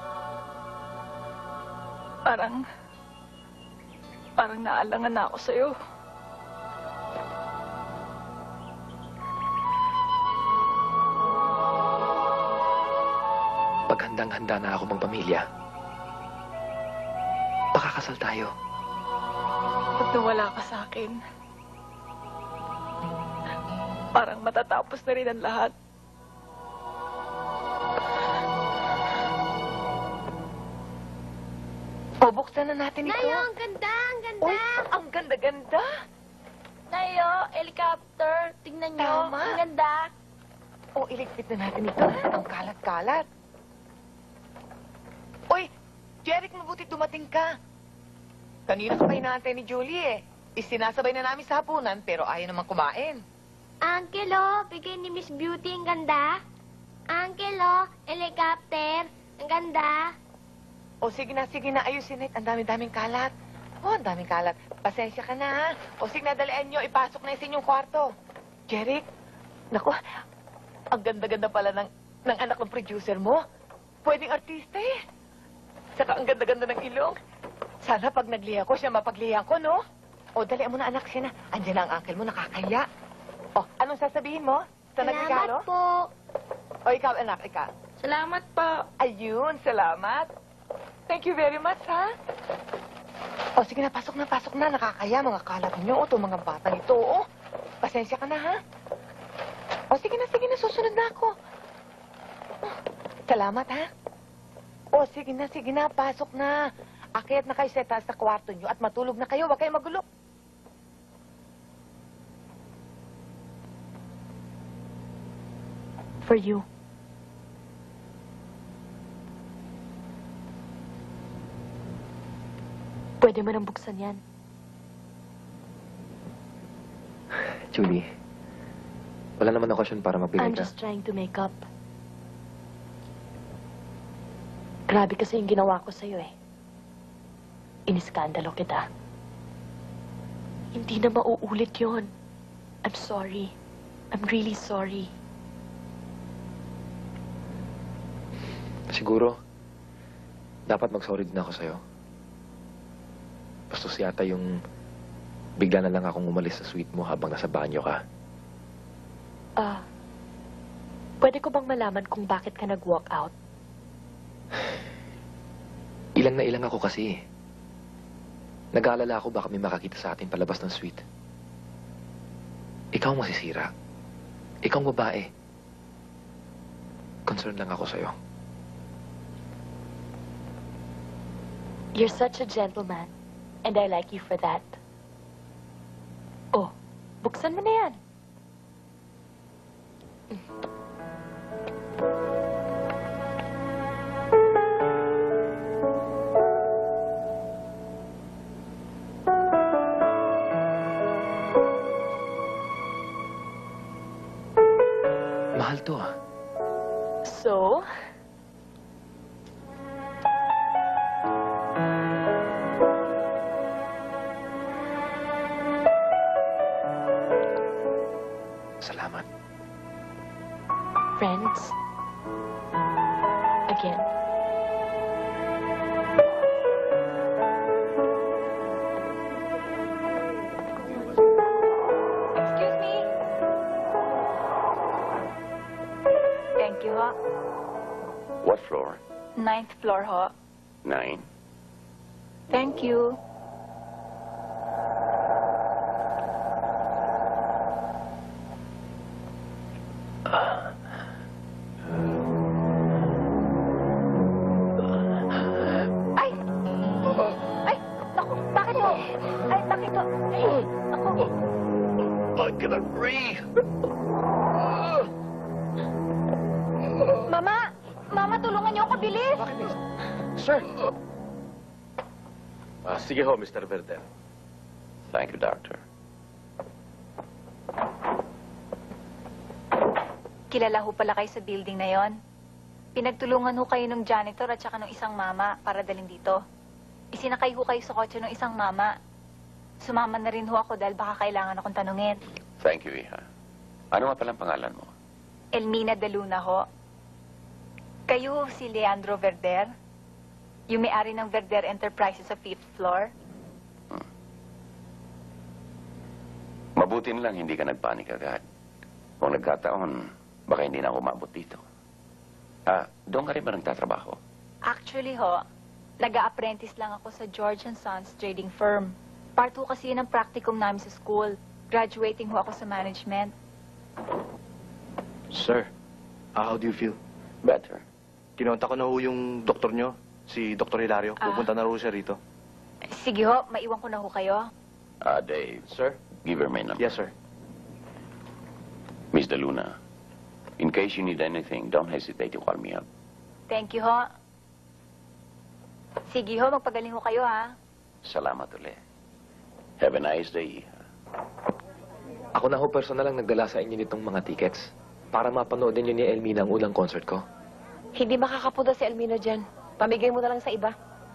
[SPEAKER 9] Parang naalangan na ako sa'yo.
[SPEAKER 11] Pag handang-handa na ako magpamilya, pakakasal tayo.
[SPEAKER 9] Pag nawala ka sa akin, parang matatapos na rin ang lahat.
[SPEAKER 7] O, buksan na natin ito.
[SPEAKER 1] Nayo, ang ganda, ang ganda.
[SPEAKER 7] Uy, ang ganda-ganda.
[SPEAKER 1] Nayo, helicopter. Tingnan nyo.
[SPEAKER 7] Tama.
[SPEAKER 1] Ang ganda.
[SPEAKER 7] O, iligpit na natin ito. Ang kalat-kalat. Uy, Jeric, mabuti dumating ka. Kanina ka pa inaantay ni Julie eh. Isinasabay na namin sa hapunan, pero ayaw naman kumain.
[SPEAKER 1] Uncle, oh, bigay ni Miss Beauty, ang ganda. Uncle, oh, helicopter. Ang ganda.
[SPEAKER 7] O, sige na, ayusin it. Ang dami-daming kalat. O, ang daming kalat. Pasensya ka na, ha? O, sige na, dalian nyo. Ipasok na sa inyong kwarto. Jeric, naku, ang ganda-ganda pala ng anak ng producer mo. Pwedeng artista eh. Saka ang ganda-ganda ng ilong. Sana pag nagliha ko, siya mapagliha ko, no? O, dalian mo na, anak, siya na. Andiyan na ang uncle mo, nakakaya. O, anong sasabihin mo? Sa nagregalo?
[SPEAKER 1] Salamat po.
[SPEAKER 7] O, ikaw, anak, ikaw.
[SPEAKER 3] Salamat po.
[SPEAKER 7] Ayun, salamat. Thank you very much, ha? O, sige na, pasok na. Nakakaya, mga kalat nyo. O, itong mga batang ito, o. Pasensya ka na, ha? O, sige na, susunod na ako. O, salamat, ha? O, sige na, pasok na. Akyat na kayo sa taas sa kwarto nyo at matulog na kayo. Huwag kayo magulo.
[SPEAKER 3] For you. Pwede mo nang buksan yan.
[SPEAKER 11] Julie, wala naman okasyon para magbigay
[SPEAKER 3] I'm
[SPEAKER 11] ka.
[SPEAKER 3] just trying to make up. Grabe kasi yung ginawa ko sa'yo eh. Iniskandalo kita. Hindi na mauulit yon. I'm sorry. I'm really sorry.
[SPEAKER 11] Siguro, dapat mag-sorry din ako sa'yo. Bastos yata yung bigla na lang akong umalis sa suite mo habang nasa banyo ka.
[SPEAKER 3] Pwede ko bang malaman kung bakit ka nag-walk out?
[SPEAKER 11] Ilang na ilang ako kasi. Nag-aalala ako baka may makakita sa atin palabas ng suite. Ikaw ang masisira. Ikaw ang babae. Concern lang ako sa'yo.
[SPEAKER 3] You're such a gentleman, and I like you for that. Oh, buksan mo na yan.
[SPEAKER 11] Mahal to ah.
[SPEAKER 3] So?
[SPEAKER 11] Salamat.
[SPEAKER 3] Friends? Again.
[SPEAKER 9] Excuse me? Thank you, ho.
[SPEAKER 12] What floor?
[SPEAKER 9] 9th floor, ho.
[SPEAKER 12] 9.
[SPEAKER 9] Thank you. Ay! Ay! Naku, bakit po? Ay, bakit po? Ay, naku.
[SPEAKER 8] I cannot breathe.
[SPEAKER 9] Mama! Mama, tulungan niyo ako, bilis!
[SPEAKER 6] Sir!
[SPEAKER 5] Sige ho, Mr. Verder.
[SPEAKER 12] Thank you, Doctor.
[SPEAKER 9] Kilala ho pala kayo sa building na yon. Pinagtulungan ho kayo ng janitor at saka ng isang mama para dalhin dito. Isinakay ho kayo sa kotse ng isang mama. Sumama na rin ho ako dahil baka kailangan akong tanungin.
[SPEAKER 12] Thank you, Iha. Ano nga palang pangalan mo?
[SPEAKER 9] Elmina de Luna ho. Kayo ho si Leandro Verder? Yung may-ari ng Verder Enterprises sa 5th floor?
[SPEAKER 12] Mabuti na lang hindi ka nagpanik agad. Kung nagkataon, baka hindi na ako umabot dito. Doon ka rin ba nagtatrabaho?
[SPEAKER 9] Actually ho, nag-a-apprentice lang ako sa George & Sons trading firm. Part 2 kasi yun ang practicum namin sa school. Graduating ho ako sa management.
[SPEAKER 6] Sir, how do you feel?
[SPEAKER 12] Better.
[SPEAKER 6] Kinonta ko na ho yung doktor nyo, si Dr. Hilario. Pupunta na ho siya rito.
[SPEAKER 9] Sige ho, maiwan ko na ho kayo.
[SPEAKER 12] Dave,
[SPEAKER 6] Sir?
[SPEAKER 12] give her my number.
[SPEAKER 6] Yes, sir.
[SPEAKER 12] Miss De Luna, in case you need anything, don't hesitate to call me up.
[SPEAKER 9] Thank you ho. Sige ho, magpagaling ho kayo ha.
[SPEAKER 12] Salamat ulit. Have a nice day.
[SPEAKER 11] Ako na ho personal lang nagdala sa inyo nitong mga tickets para mapanood din ni Elmina ang unang concert ko.
[SPEAKER 7] Hindi makakapunta si Elmina dyan. Pamigay mo na lang sa iba.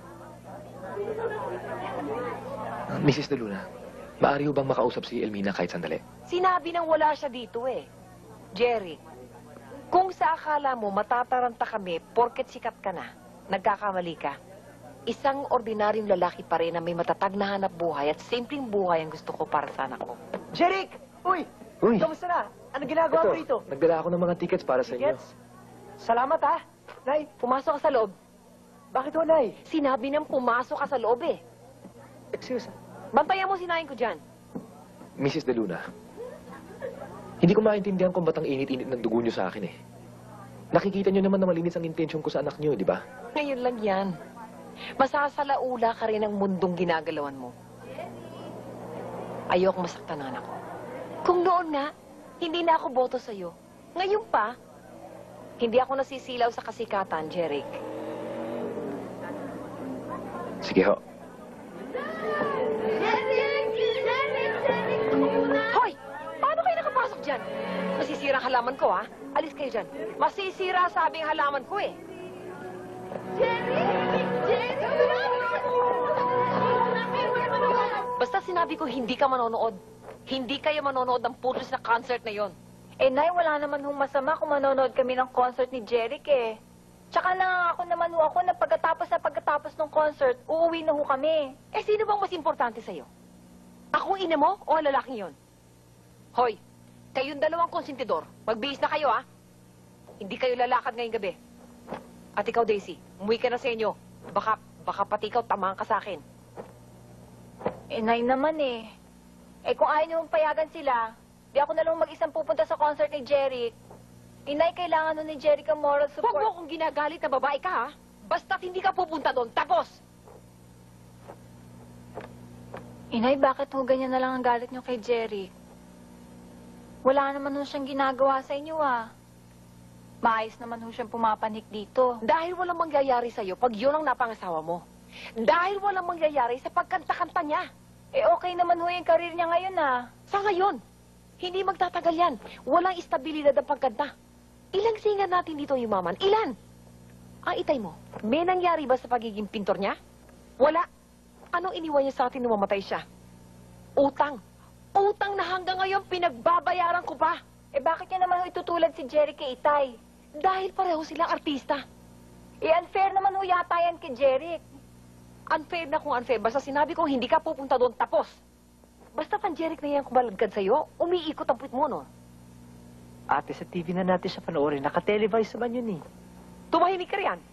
[SPEAKER 11] Mrs. De Luna, maaari ho bang makausap si Elmina kahit sandali?
[SPEAKER 7] Sinabi nang wala siya dito eh. Jerry, kung sa akala mo matataranta kami porket sikat ka na, nagkakamali ka. Isang ordinaryong lalaki pa rin na may matatag na hanap buhay at simpleng buhay ang gusto ko para sa anak ko.
[SPEAKER 2] Jeric! Uy!
[SPEAKER 11] Uy!
[SPEAKER 2] Kamusta na? Ano ginagawa mo rito?
[SPEAKER 11] Nagdala ako ng mga tickets para sa inyo.
[SPEAKER 2] Tickets? Salamat ha. Nay,
[SPEAKER 7] Pumasok ka sa loob.
[SPEAKER 2] bakit ho, Nay?
[SPEAKER 7] Sinabi nang pumasok ka sa loob eh.
[SPEAKER 2] Excuse.
[SPEAKER 7] Bantayan mo sinayin ko dyan.
[SPEAKER 11] Mrs. De Luna, hindi ko maintindihan kung ba't ang init-init ng dugo niyo sa akin eh. Nakikita niyo naman na malinis ang intensyon ko sa anak niyo, di ba?
[SPEAKER 7] Ngayon lang yan. Masasalaula ka rin ng mundong ginagalawan mo. Ayoko masaktan ang anak ko. Kung noon nga, hindi na ako boto sa'yo. Ngayon pa, hindi ako nasisilaw sa kasikatan, Jeric.
[SPEAKER 11] Sige ho.
[SPEAKER 7] Hoy! Paano kayo nakapasok dyan? Masisira ang halaman ko, ha? Alis kayo dyan. Masisira sabi ang halaman ko, eh. Basta sinabi ko hindi ka manonood. Hindi kayo manonood ng putos na concert na yon.
[SPEAKER 9] Eh, Nay, wala naman hong masama kung manonood kami ng concert ni Jeric eh. Tsaka nangako naman ho ako na pagkatapos ng concert, uuwi na ho kami.
[SPEAKER 7] Eh, sino bang mas importante sa'yo? Akong ina mo o ang lalaking yon? Hoy, kayong dalawang konsentidor, magbihis na kayo, ha? Hindi kayo lalakad ngayong gabi. At ikaw, Daisy, umuwi ka na sa inyo. Baka pati ikaw tamaan ka sa akin.
[SPEAKER 9] Eh, Nay naman eh. Eh, kung ayaw niyo payagan sila, di ako na lang mag-isang pupunta sa concert ni Jeric. Inay, kailangan nun ni Jeric ang moral
[SPEAKER 7] Huwag
[SPEAKER 9] support.
[SPEAKER 7] mo akong ginagalit na babae ka, ha? Basta't hindi ka pupunta doon. Tapos!
[SPEAKER 9] Inay, bakit ho ganyan na lang ang galit niyo kay Jeric? Wala naman ho siyang ginagawa sa inyo, ah. Maayos naman ho siyang pumapanik dito.
[SPEAKER 7] Dahil walang mangyayari sa'yo pag yun ang napangasawa mo. Dahil walang mangyayari sa pagkanta-kanta niya.
[SPEAKER 9] Eh, okay naman ho yung karir niya ngayon, ah.
[SPEAKER 7] Sa ngayon, hindi magtatagal yan. Walang istabilidad ang pagkanta. Ilang singer natin dito yumaman? Ilan? Ang itay mo, may nangyari ba sa pagiging pintor niya? Wala. Anong iniwan niya sa atin nung mamatay siya? Utang. Utang na hanggang ngayon pinagbabayaran ko pa.
[SPEAKER 9] Eh, bakit niya naman ho itutulad si Jeric kay Itay?
[SPEAKER 7] Dahil pareho silang artista.
[SPEAKER 9] Eh, unfair naman ho yata yan kay Jeric.
[SPEAKER 7] Unfair na kung unfair. Basta sinabi ko hindi ka pupunta doon. Tapos. Basta pan Jeric na yan kumalagkad sa'yo, umiikot ang puwit mo, no?
[SPEAKER 2] Ate, sa TV na natin siya panoorin. Naka-televise naman yun eh.
[SPEAKER 7] Tumahimik ka riyan.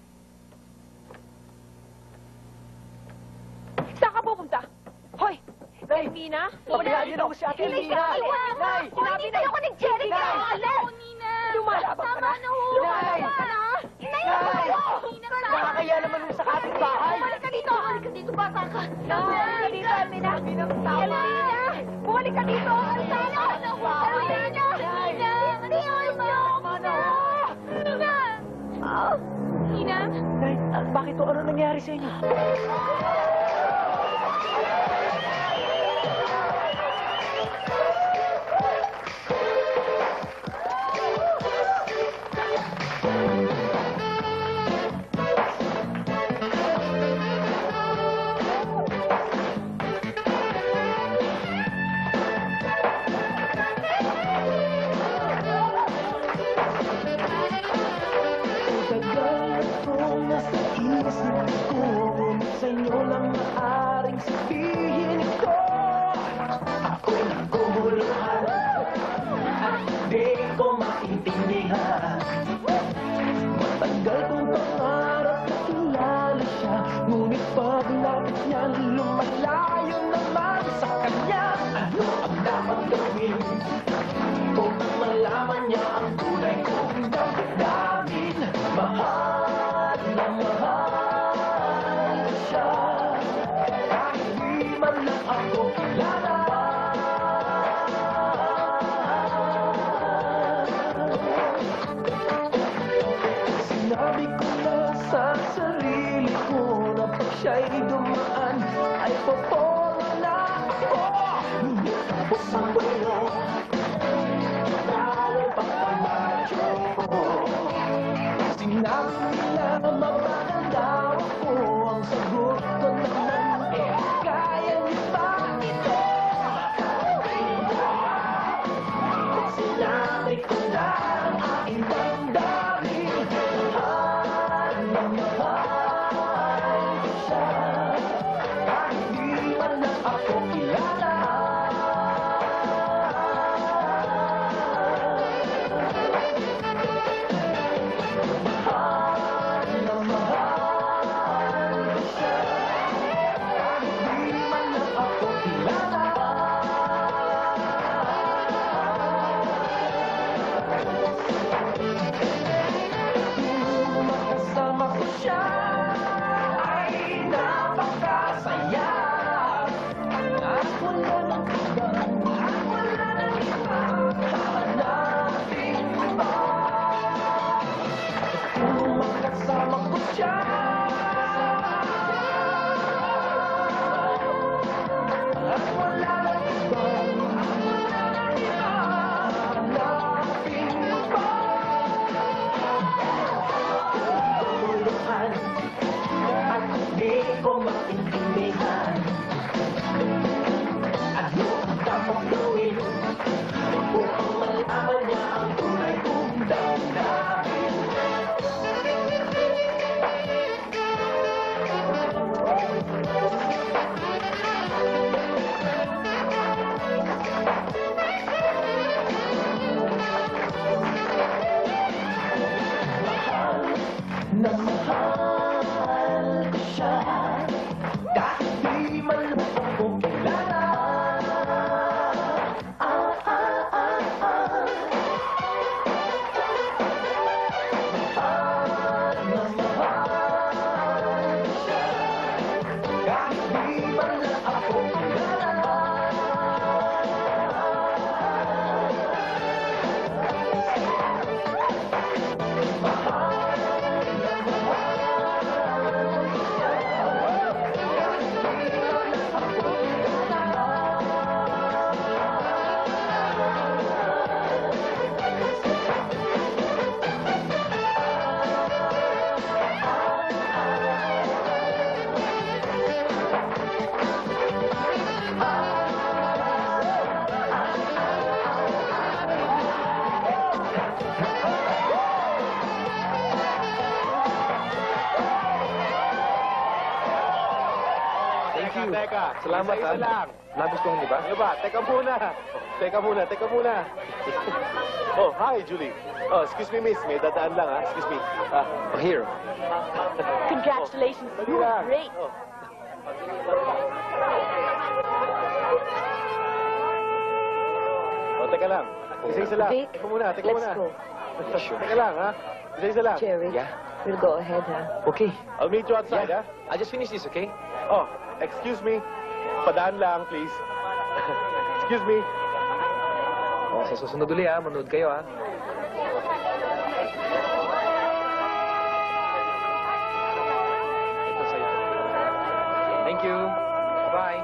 [SPEAKER 7] Saan ka pupunta? Hoy! Elmina?
[SPEAKER 2] Pabayaan niyo na ako si Ate Elmina. Nay!
[SPEAKER 9] Sinabi na ako ni Jeric na alam!
[SPEAKER 7] Lumalabang ka na!
[SPEAKER 9] Lumalabang ka na! Inay,
[SPEAKER 2] Nakakaya naman mo sa kapitbahay.
[SPEAKER 9] Bumalik ka dito! Bumalik ka dito, bata ka! Bumalik ka dito, Elmina! Elmina! Bumalik ka dito! Elmina! Elmina! Nina!
[SPEAKER 2] Nay, bakit to? Ano nangyari sa inyo?
[SPEAKER 10] Tagal ko nasa isip ko, sa inyo lang Upang malaman niya ang tunay kong damdamin. Mahal na mahal ko siya. Kahit di man lang ako kilala. Sinabi ko na sa sarili ko na pag siya'y dumaan ay popolo na ako. Tapos ang bulo, lalo pa ang macho ko. Sinabi nila mapaganda ako, ang sagot ko naman eh, kaya niyo ba ito? Sinabi ko na ang aking damdamin. Mahal na mahal ko siya. Kahit di man lang ako kilala. Mahal na mahal ko siya. Kahit di man lang ako kilala. Kung makasama ko siya ay napakasaya. At wala nang ibang, at wala nang ibang hahanapin pa. Kung makasama ko siya at wala nang ibang, hahanapin pa. Tuluhan at hindi ko maintindihan. Ano ang dapat gawin upang malaman niya ang tunay kong damdamin? Mahal na mahal ko siya. Kahit di man lang ako kilala. Mahal na mahal ko siya. Kahit di man lang ako kilala.
[SPEAKER 6] Thank you.
[SPEAKER 5] Teka,
[SPEAKER 6] Salamat,
[SPEAKER 5] isa-isa
[SPEAKER 6] ha?
[SPEAKER 5] lang.
[SPEAKER 6] Nagustuhan niyo ba?
[SPEAKER 5] Ano ba? Teka muna. Teka muna. Oh, hi, Julie. Oh, excuse me, miss. May dadaan lang, ha? Excuse me.
[SPEAKER 6] Here.
[SPEAKER 1] Congratulations, you were great.
[SPEAKER 5] Oh, teka lang. Isa-isa lang.
[SPEAKER 1] Vic,
[SPEAKER 5] Teka muna, teka
[SPEAKER 1] let's
[SPEAKER 5] muna.
[SPEAKER 1] go.
[SPEAKER 5] Teka lang, ha? Isa-isa lang.
[SPEAKER 1] Jerry,
[SPEAKER 11] Yeah?
[SPEAKER 1] we'll go ahead, huh?
[SPEAKER 11] Okay.
[SPEAKER 5] I'll meet you outside,
[SPEAKER 11] Yeah.
[SPEAKER 5] ha?
[SPEAKER 11] I'll just finish this, okay?
[SPEAKER 5] Oh, excuse me. Padaan lang, please. Excuse me.
[SPEAKER 11] Oh, sa susunod uli, ha? Manood kayo, ha? Ito sa'yo. Thank you. Bye.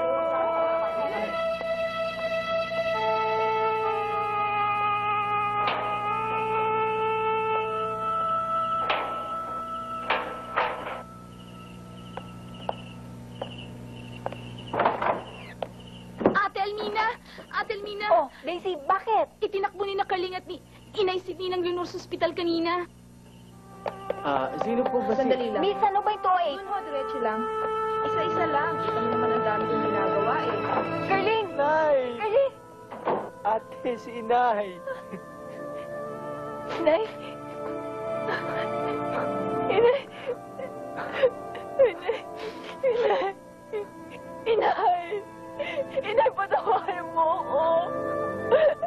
[SPEAKER 3] Ate Elmina,
[SPEAKER 1] Oh, Daisy, bakit?
[SPEAKER 3] itinakbo ni na Carling at ni Inay si Ninang Leonor sa ospital kanina.
[SPEAKER 2] Sino po ba
[SPEAKER 1] Sandali lang. Miss, ano ba ito eh?
[SPEAKER 3] Doon ho, diretso lang. Isa-isa lang. Kita mo naman ang dami kong ginagawa eh.
[SPEAKER 1] Carling!
[SPEAKER 2] Nay!
[SPEAKER 1] Carling!
[SPEAKER 2] Ate, si Inay.
[SPEAKER 1] Inay? Inay? Inay? Inay? Inay? Inay, patawarin mo ako.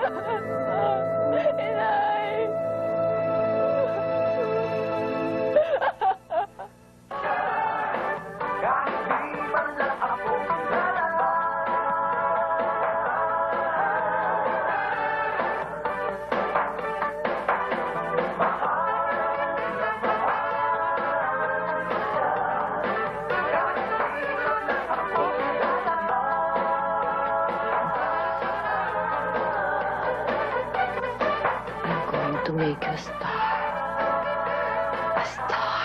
[SPEAKER 7] to make you a star. A star.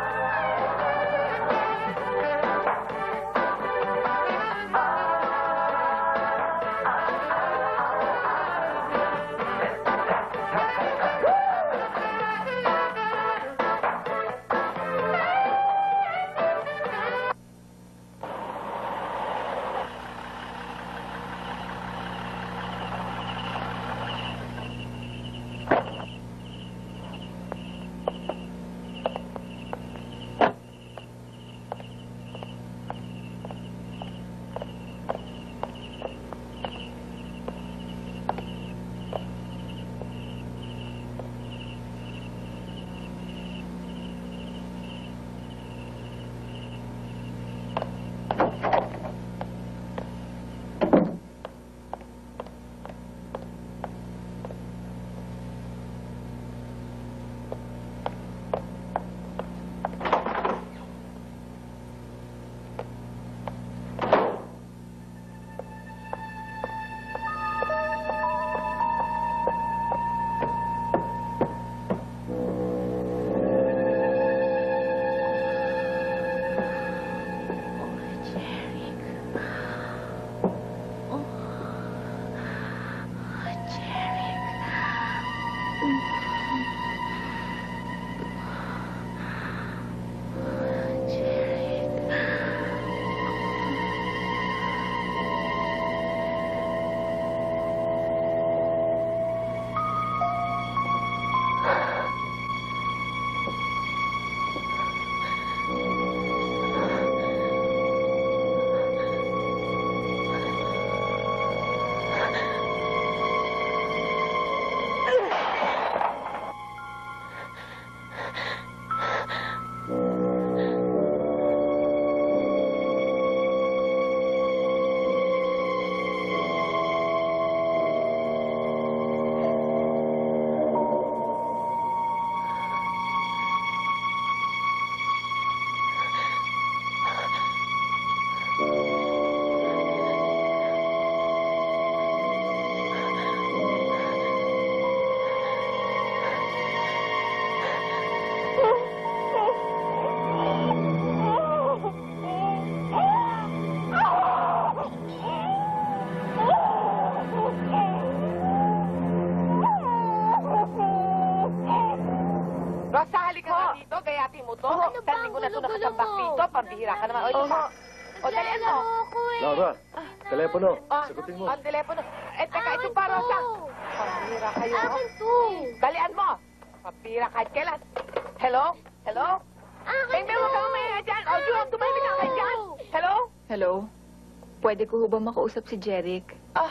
[SPEAKER 7] Rosa, halika nga dito. Gayatin mo to.
[SPEAKER 3] Ano ba?
[SPEAKER 7] Isang linggo na ito
[SPEAKER 3] Gulo-gulo
[SPEAKER 7] nakasambak
[SPEAKER 3] mo.
[SPEAKER 7] dito. Pambihira ka naman. O, ito pa. O, dalian mo.
[SPEAKER 8] Laura, telepono.
[SPEAKER 7] Ah,
[SPEAKER 8] Sagutin mo.
[SPEAKER 7] Ang telepono. Eh, teka, ito pa, Rosa. Pambihira kayo. no?
[SPEAKER 3] Akin to.
[SPEAKER 7] Dalian mo. Pambihira kahit kailan. Hello? Hello?
[SPEAKER 3] Akin
[SPEAKER 7] Hindi mo ka umaya dyan. O, Jun, tumahimik ka kayo dyan. Hello?
[SPEAKER 9] Hello? Pwede ko ho ba makausap si Jeric?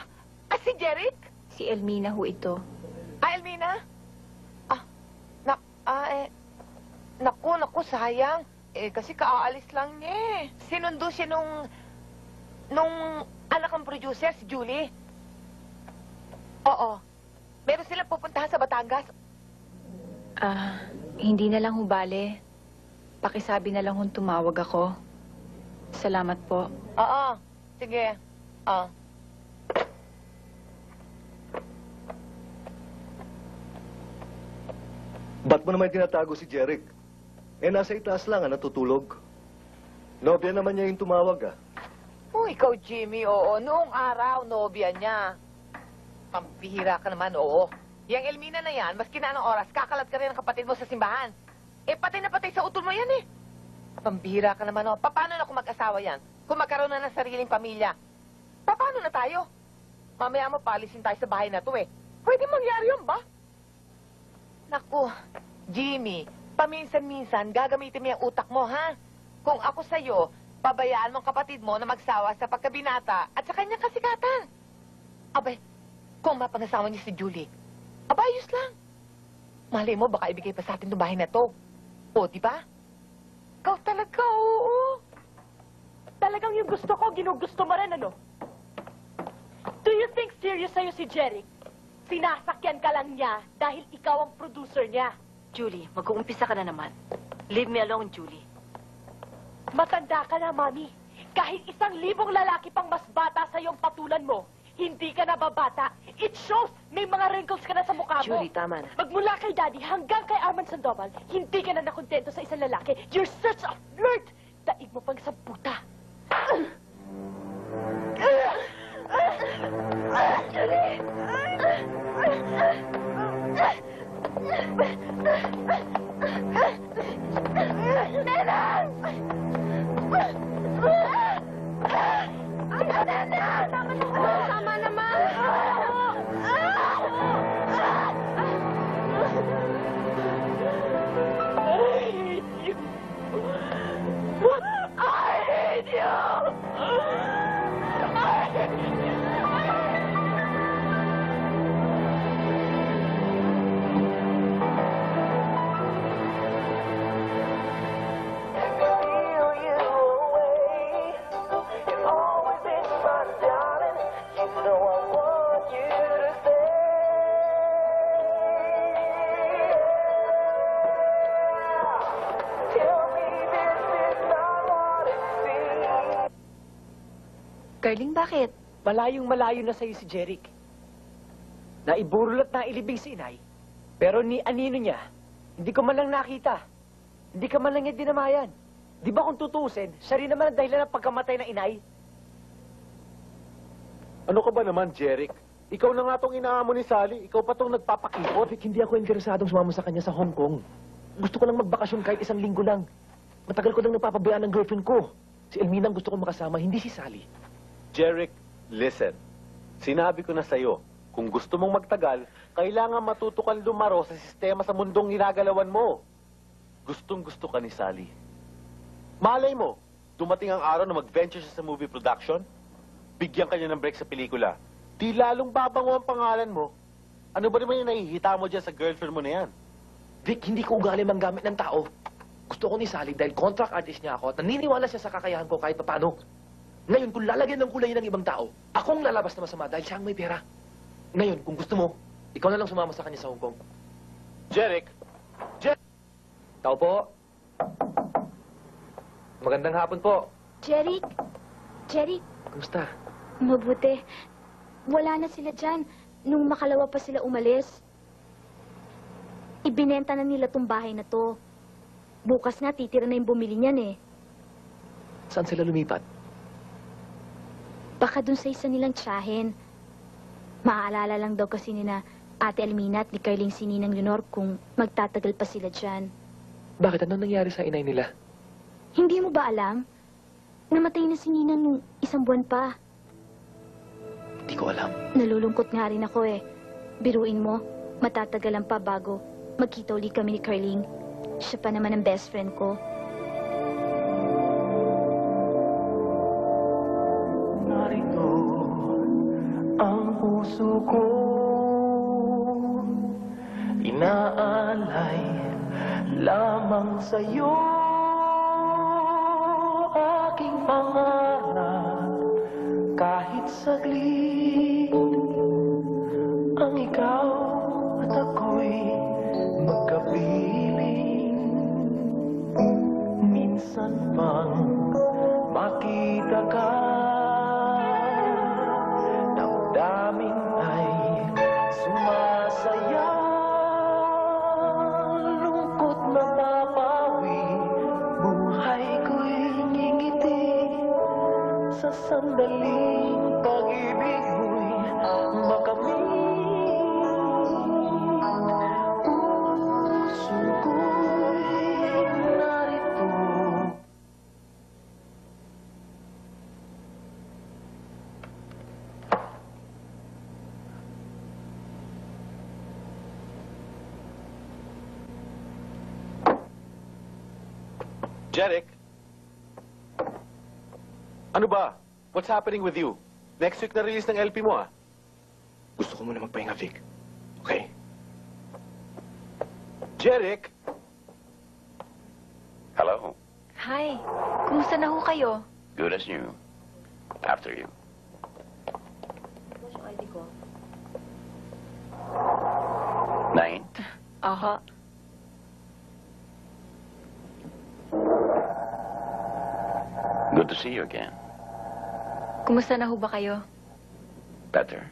[SPEAKER 7] Si Jeric?
[SPEAKER 9] Si Elmina ho ito.
[SPEAKER 7] Elmina? Naku, sayang. Kasi kaaalis lang niya eh. Sinundo siya nung anak ng producer, si Julie. Oo. Meron silang pupuntahan sa Batangas.
[SPEAKER 9] Hindi na lang hubale. Pakisabi na lang kung tumawag ako. Salamat po.
[SPEAKER 7] Oo. Sige.
[SPEAKER 8] Ba't mo naman tinatago si Jeric? Nasa itaas lang, natutulog. Nobya naman niya yung tumawag,
[SPEAKER 7] Ikaw, Jimmy, oo. Noong araw, nobya niya. Pampihira ka naman, oo. Yang Elmina na yan, maski na anong oras, kakalat ka rin ng kapatid mo sa simbahan. Patay na patay sa utol mo yan eh. Pampihira ka naman, oh. Paano na kung mag-asawa yan? Kung magkaroon na ng sariling pamilya? Paano na tayo? Mamaya mo, palisin tayo sa bahay na to eh. Pwede mangyari yun ba? Naku, Jimmy, paminsan-minsan gagamitin mo yung utak mo, ha? Kung ako sa'yo, pabayaan mo ang kapatid mo na magsawa sa pagkabinata at sa kanyang kasikatan. Abay, kung mapangasawa niya si Julie, abayos lang. Malay mo, baka ibigay pa sa atin itong bahay na to. O, di ba? Ikaw talaga, oo.
[SPEAKER 1] Talagang yung gusto ko, ginugusto mo rin, ano? Do you think serious sa'yo si Jeric? Sinasakyan ka lang niya dahil ikaw ang producer niya.
[SPEAKER 13] Julie, mag-uumpisa ka na naman. Leave me alone, Julie.
[SPEAKER 1] Matanda ka na, Mami. Kahit 1,000 lalaki pang mas bata sa iyong patulan mo,
[SPEAKER 3] Hindi ka nababata. It shows may mga wrinkles ka na sa mukha mo.
[SPEAKER 13] Julie, tama na.
[SPEAKER 3] Magmula kay Daddy hanggang kay Arman Sandoval, hindi ka na nakontento sa isang lalaki. You're such a flirt! Daig mo pang sa puta. Julie! Nenan! Nenan! Tama naman! I hate you! I hate you! I hate you!
[SPEAKER 9] Carling, bakit?
[SPEAKER 2] Malayong-malayo na sa'yo si Jeric. Naiburol at nailibing si inay, pero ni anino niya, hindi ko man lang nakita. Hindi ka man lang niya dinamayan. Di ba kung tutusin, siya rin naman ang dahilan ng pagkamatay ng inay?
[SPEAKER 5] Ano ka ba naman, Jeric? Ikaw na nga tong inaamo ni Sally. Ikaw pa tong nagpapakipot.
[SPEAKER 6] Vic, hindi ako interesadong sumama sa kanya sa Hong Kong. Gusto ko lang magbakasyon kahit 1 linggo lang. Matagal ko lang napapabayaan ng girlfriend ko. Si Elmina ang gusto kong makasama, hindi si Sally.
[SPEAKER 5] Jeric, listen. Sinabi ko na sa'yo, kung gusto mong magtagal, kailangan matuto kang lumaro sa sistema sa mundong ginagalawan mo. Gustong-gusto ka ni Sally. Malay mo, dumating ang araw na mag-venture siya sa movie production, bigyan ka niya ng break sa pelikula. Di lalong babango ang pangalan mo. Ano ba naman yung nahihita mo dyan sa girlfriend mo na yan?
[SPEAKER 6] Vic, hindi ko ugali manggamit ng tao. Gusto ko ni Sally dahil contract artist niya ako at naniniwala siya sa kakayahan ko kahit paano. Ngayon, kung lalagyan ng kulay ng ibang tao, akong lalabas na masama dahil siya ang may pera. Ngayon, kung gusto mo, ikaw na lang sumama sa kanya sa Hong Kong.
[SPEAKER 5] Jeric!
[SPEAKER 6] Tao po. Magandang hapon po.
[SPEAKER 14] Jeric? Jeric,
[SPEAKER 6] Kumusta?
[SPEAKER 14] mabuti. Wala na sila dyan. Nung makalawa pa sila umalis. Ibinenta na nila tong bahay na to. Bukas nga, titira na yung bumili niyan eh.
[SPEAKER 6] Saan sila lumipat?
[SPEAKER 14] Baka dun sa isa nilang tiyahin. Maaalala lang daw kasi nina Ate Almina at ni Carling si Ninang Leonor kung magtatagal pa sila dyan.
[SPEAKER 6] Bakit? Anong nangyari sa inay nila?
[SPEAKER 14] Hindi mo ba alam? Namatay na si Ninang nung 1 buwan pa.
[SPEAKER 6] Hindi ko alam.
[SPEAKER 14] Nalulungkot nga rin ako eh. Biruin mo, matatagalan pa bago magkita uli kami ni Carling. Siya pa naman ang best friend ko.
[SPEAKER 10] Narito ang puso ko, inaalay lamang sa'yo aking pangarap. Kahit saglit ang ikaw at ako'y magkapiling. Minsan bang makita ka, damdamin ay sumasaya, lungkot napapawi, buhay ko'y ngingiti sa sandaling pag-ibig mo'y makamit. Puso ko'y narito.
[SPEAKER 5] Jeric? Ano ba? What's happening with you? Next week na release ng LP mo, ah.
[SPEAKER 6] Gusto ko muna magpahinga, Vic. Okay?
[SPEAKER 5] Jeric?
[SPEAKER 12] Hello.
[SPEAKER 9] Hi. Kumusta na ho kayo?
[SPEAKER 12] Good as new. After you. Nine.
[SPEAKER 9] Aha.
[SPEAKER 12] Good to see you again.
[SPEAKER 9] Kumusta na ho ba kayo?
[SPEAKER 12] Better?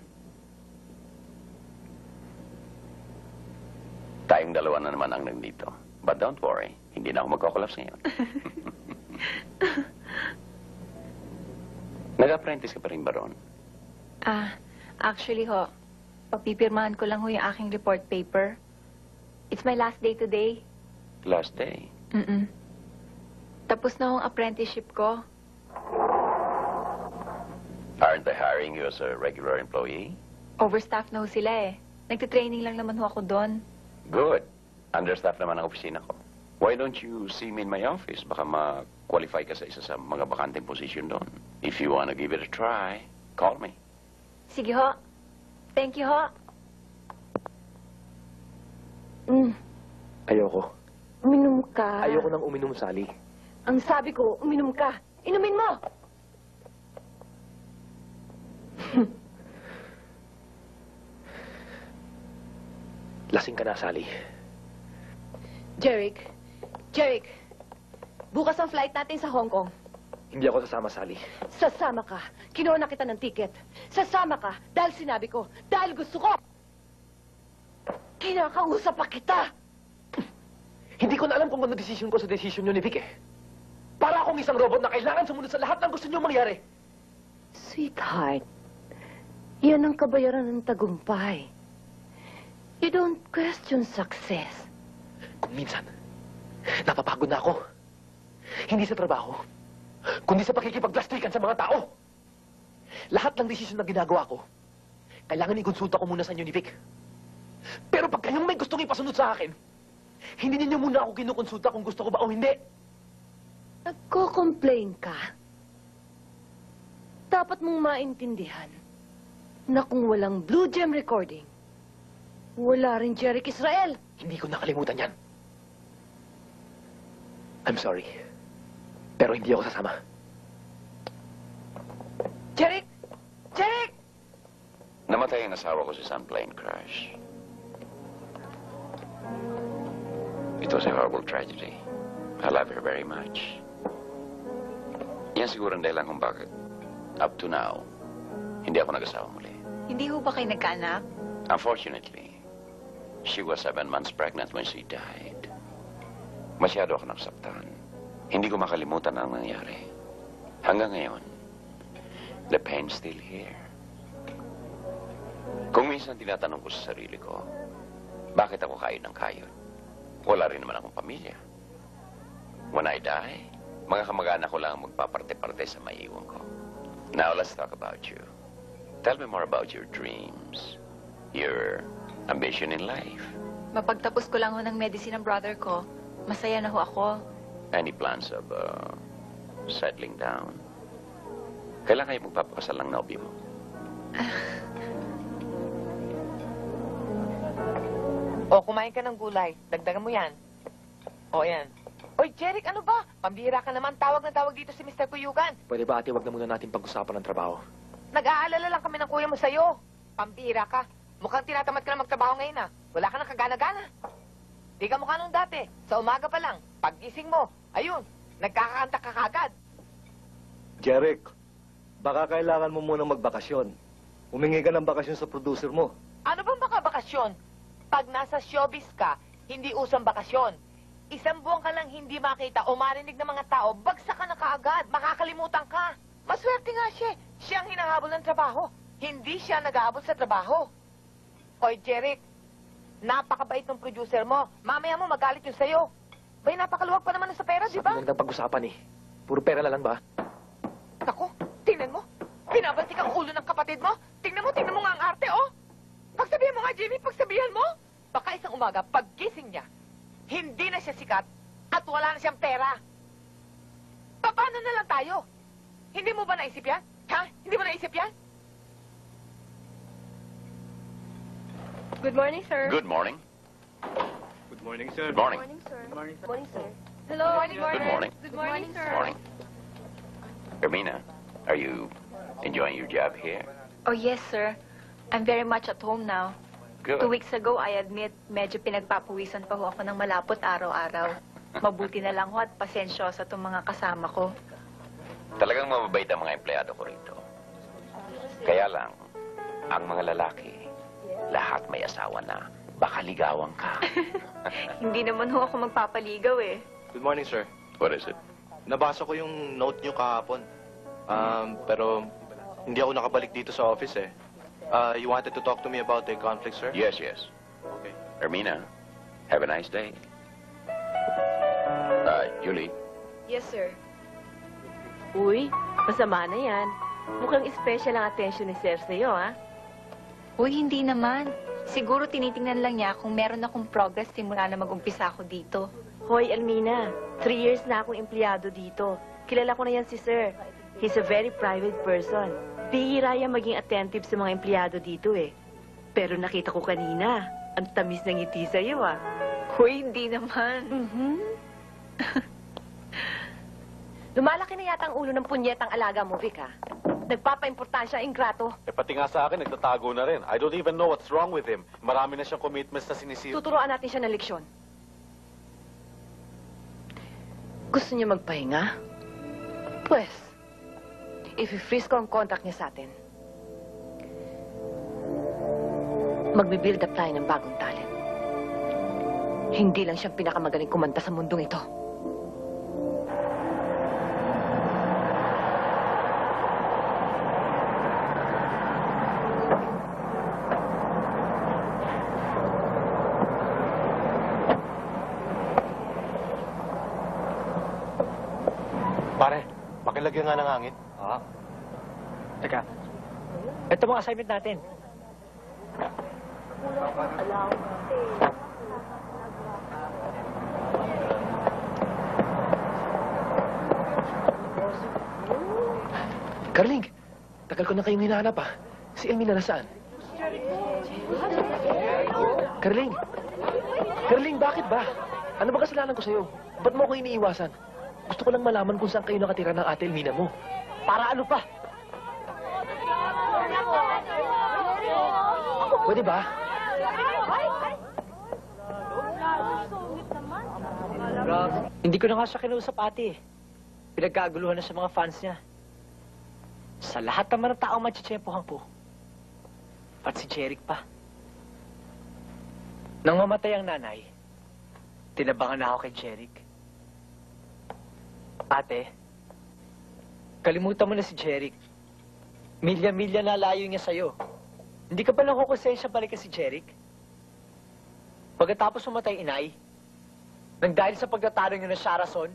[SPEAKER 12] Tayong dalawa na naman ang nandito. But don't worry, hindi na ako magkakolaps ngayon. Nag-apprentice ka pa rin ba ron?
[SPEAKER 9] Actually ho, papipirmahan ko lang ho yung aking report paper. It's my last day today.
[SPEAKER 12] Last day?
[SPEAKER 9] Tapos na ho ang apprenticeship ko.
[SPEAKER 12] Aren't they hiring you as a regular employee?
[SPEAKER 9] Overstaffed na ho sila eh. Nagtitraining lang naman ho ako doon.
[SPEAKER 12] Good. Understaffed naman ang opisina ko. Why don't you see me in my office? Baka ma-qualify ka sa isa sa mga bakanteng position doon. If you wanna give it a try, call me.
[SPEAKER 9] Sige ho. Thank you ho.
[SPEAKER 6] Ayoko.
[SPEAKER 7] Uminom ka.
[SPEAKER 6] Ayoko nang uminom, Sally.
[SPEAKER 7] Ang sabi ko, uminom ka. Inumin mo!
[SPEAKER 6] Lasing ka na, Sally.
[SPEAKER 7] Jeric, bukas ang flight natin sa Hong Kong.
[SPEAKER 6] Hindi ako sasama, Sally.
[SPEAKER 7] Sasama ka. Kinuha na kita ng ticket. Sasama ka dahil sinabi ko, dahil gusto ko. Kinakausap pa kita.
[SPEAKER 6] Hindi ko na alam kung ano desisyon ko sa desisyon nyo ni Vic eh. Para akong isang robot na kailangan sumunod sa lahat ng gusto nyo mangyari.
[SPEAKER 7] Sweetheart, yan ang kabayaran ng tagumpay. You don't question success.
[SPEAKER 6] Minsan, napapagod na ako. Hindi sa trabaho, kundi sa pakikipagplastikan sa mga tao. Lahat ng desisyon na ginagawa ko, kailangan ikonsulta ko muna sa inyo ni Vic. Pero pag kayong may gustong ipasunod sa akin, hindi ninyo muna ako kinukonsulta kung gusto ko ba o hindi.
[SPEAKER 7] Nagko-complain ka? Dapat mong maintindihan na kung walang Blue Gem recording, wala rin Jeric Israel.
[SPEAKER 6] Hindi ko nakalimutan yan. I'm sorry. Pero hindi ako sasama.
[SPEAKER 7] Jeric! Jeric!
[SPEAKER 12] Namatay ang asawa ko sa isang plane crash. It was a horrible tragedy. I love her very much. Yan siguro ang dahilan kung bakit, up to now, hindi ako nag-asawa muli.
[SPEAKER 9] Hindi ho ba kayo nagkaanak?
[SPEAKER 12] Unfortunately, she was 7 months pregnant when she died. Masyado ako nasaktan. Hindi ko makalimutan ang nangyari. Hanggang ngayon, the pain's still here. Kung minsan tinatanong ko sa sarili ko, bakit ako kain ng kayod? Wala rin naman akong pamilya. When I die, mga kamag-anak ko lang ang magpaparte-parte sa maiiwan ko. Now, let's talk about you. Tell me more about your dreams, your ambition in life.
[SPEAKER 9] Mapagtapos ko lang ho ng medicine ng brother ko, masaya na ho ako.
[SPEAKER 12] Any plans of settling down? Kailan kayo magpapakasal ng nobyo mo?
[SPEAKER 7] Kumain ka ng gulay. Dagdagan mo yan. Yan. Oy, Jeric, ano ba? Pambihira ka naman. Tawag na tawag dito si Mr. Kuyugan.
[SPEAKER 6] Pwede ba ate, wag na muna natin pag-usapan ng trabaho?
[SPEAKER 7] Nag-aalala lang kami ng kuya mo sa'yo. Pambihira ka. Mukhang tinatamad ka na magtrabaho ngayon, Wala ka nang kagana-gana. Di ka mukha nung dati. Sa umaga pa lang, paggising mo, ayun, nagkakakanta ka kagad.
[SPEAKER 8] Jeric, baka kailangan mo munang magbakasyon. Humingi ka ng bakasyon sa producer mo.
[SPEAKER 7] Ano bang baka bakasyon? Pag nasa showbiz ka, hindi usang bakasyon. Isang buwan ka lang hindi makita o marinig ng mga tao, bagsak ka na kaagad, makakalimutan ka. Maswerte nga siya. Siya ang hinahabol ng trabaho. Hindi siya nag-aabol sa trabaho. Hoy, Jeric, napakabait ng producer mo. Mamaya mo magalit yun sa'yo. Bay, napakaluwag pa naman sa pera, di ba?
[SPEAKER 6] Sabi lang pag-usapan eh. Puro pera na lang ba?
[SPEAKER 7] Naku, tingnan mo. Binabantik ang ulo ng kapatid mo. Tingnan mo nga ang arte, oh. Pagsabihan mo nga, Jimmy, pagsabihan mo. Baka isang umaga, paggising niya, hindi na siya sikat at wala na siyang pera. Paano na lang tayo? Hindi mo ba naisip yan? Ha? Hindi mo naisip yan?
[SPEAKER 3] Good morning, sir.
[SPEAKER 12] Good morning.
[SPEAKER 8] Good morning, sir.
[SPEAKER 12] Good morning.
[SPEAKER 3] sir.
[SPEAKER 1] Good morning, sir.
[SPEAKER 3] Hello. Good
[SPEAKER 12] Good morning.
[SPEAKER 3] Good morning, sir.
[SPEAKER 12] Good morning. Ermina, are you enjoying your job here?
[SPEAKER 9] Oh, yes, sir. I'm very much at home now.
[SPEAKER 12] Good.
[SPEAKER 9] 2 weeks ago, I admit, medyo pinagpapawisan pa ho ako ng malapot araw-araw. Mabuti na lang ho at pasensyosa itong mga kasama ko.
[SPEAKER 12] Talagang mababait ang mga empleyado ko rito. Kaya lang, ang mga lalaki, lahat may asawa na. Baka ligawan ka.
[SPEAKER 9] Hindi naman ho ako magpapaligaw eh.
[SPEAKER 15] Good morning, sir.
[SPEAKER 12] What is it?
[SPEAKER 15] Nabasa ko yung note niyo kahapon. Pero hindi ako nakabalik dito sa office eh. You wanted to talk to me about the conflict, sir?
[SPEAKER 12] Yes, yes.
[SPEAKER 15] Okay.
[SPEAKER 12] Ermina, have a nice day. Julie.
[SPEAKER 3] Yes, sir.
[SPEAKER 13] Uy, masama na yan. Mukhang special ang attention ni Sir sa'yo, ha?
[SPEAKER 9] Uy, hindi naman. Siguro tinitingnan lang niya kung meron akong progress simula na mag-umpisa ako dito.
[SPEAKER 13] Hoy, Almina, 3 years na akong empleyado dito. Kilala ko na yan si Sir. He's a very private person. Bihira yan maging attentive sa mga empleyado dito eh. Pero nakita ko kanina, ang tamis ng ngiti sa'yo ah.
[SPEAKER 9] Uy, hindi naman.
[SPEAKER 7] Lumalaki na yata ang ulo ng punyetang alaga mo, Vic, ha? Nagpapaimportansya ang ingrato.
[SPEAKER 5] Eh, pati nga sa akin, nagtatago na rin. I don't even know what's wrong with him. Marami na siyang commitments na sinisira.
[SPEAKER 7] Tuturuan natin siya ng leksyon. Gusto niya magpahinga? Pues, i-freeze ko ang contract niya sa atin. Magbibuild up tayo ng bagong talent. Hindi lang siyang pinakamagaling kumanta sa mundong ito.
[SPEAKER 15] Pare, pakilagyan nga ng hangin.
[SPEAKER 2] Teka. Ito mga assignment natin.
[SPEAKER 6] Carling, tagal ko na kayong hinahanap ah. Si Elmina nasaan? Carling! Carling, bakit ba? Ano ba kasalanan ko sa'yo? Ba't mo ako iniiwasan? Gusto ko lang malaman kung saan kayo nakatira ng ate Elmina mo.
[SPEAKER 2] Para ano pa?
[SPEAKER 6] Pwede ba?
[SPEAKER 2] Hindi ko na nga siya kinuusap ate. Pinagkaguluhan na sa mga fans niya. Sa lahat naman ng taong matsyetsempohan ko. At si Jeric pa. Nang mamatay ang nanay, tinabangan na ako kay Jeric. Ate, kalimutan mo na si Jeric. Milya-milya na layo niya sa'yo. Hindi ka ba nakukonsensya balik si Jeric? Pagkatapos mamatay inay, nang dahil sa pagtatalo niyo na siya rason,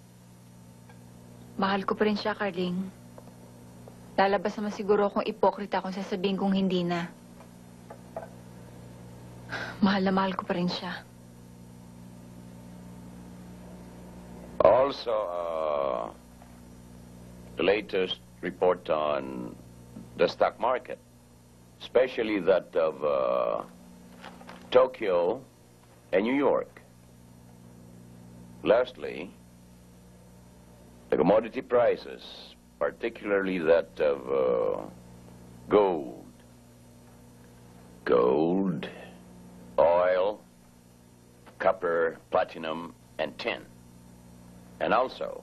[SPEAKER 9] Mahal ko pa rin siya, Carling. Lalabas naman siguro akong ipokrita kung sasabihin kong hindi na. Mahal na mahal ko pa rin siya.
[SPEAKER 12] Also, the latest report on the stock market, especially that of Tokyo and New York. Lastly, the commodity prices, particularly that of gold, oil, copper, platinum, and tin. And also,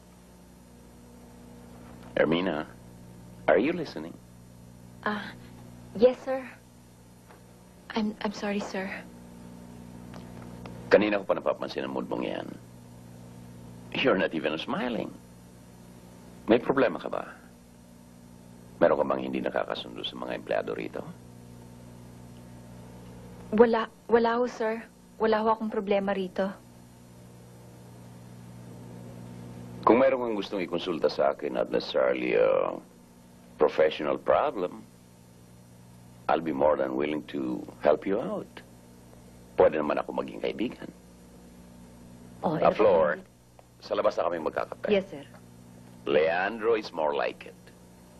[SPEAKER 12] Ermina, are you listening?
[SPEAKER 9] Yes, sir. I'm sorry, sir.
[SPEAKER 12] Kanina ko pa napapansin ang mood mong yan. You're not even smiling. May problema ka ba? Meron ka bang hindi nakakasundo sa mga empleyado rito?
[SPEAKER 9] Wala ho, sir. Wala ho akong problema rito.
[SPEAKER 12] Kung meron kang gustong ikonsulta sa akin, not necessarily a professional problem, I'll be more than willing to help you out. Pwede naman ako maging kaibigan. Flor, sa labas na kami magkakape.
[SPEAKER 13] Yes, sir.
[SPEAKER 12] Leandro is more like it.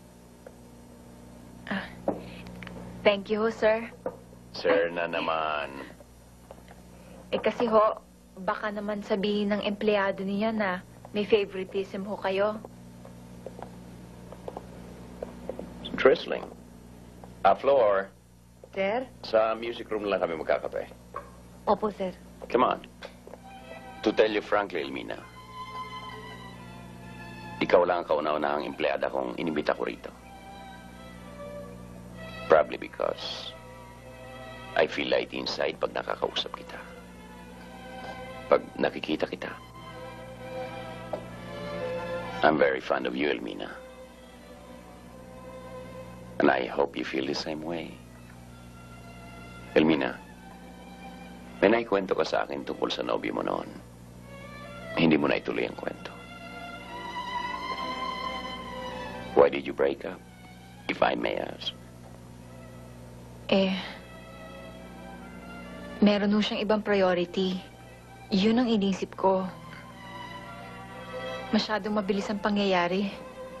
[SPEAKER 9] Thank you ho, sir.
[SPEAKER 12] Sir na naman.
[SPEAKER 9] Kasi ho, baka naman sabihin ng empleyado niya na may favoritism ho kayo.
[SPEAKER 12] Tristling. Flor,
[SPEAKER 13] Sir?
[SPEAKER 12] sa music room lang kami magkakape.
[SPEAKER 13] Opo, sir.
[SPEAKER 12] Come on. To tell you frankly, Elmina, ikaw lang ang kauna-unahang empleyada kong inibita ko rito. Probably because I feel light inside pag nakakausap kita. Pag nakikita kita. I'm very fond of you, Elmina. And I hope you feel the same way. Elmina, may naikwento ka sa akin tungkol sa nobyo mo noon. Hindi mo na ituloy ang kwento. Why did you break up, if I may ask?
[SPEAKER 9] Meron ho siyang ibang priority. Yun ang inisip ko. Masyadong mabilis ang pangyayari.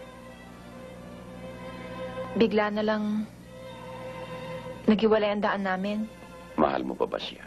[SPEAKER 9] Bigla na lang naghiwalay ang daan namin.
[SPEAKER 12] Mahal mo pa ba siya?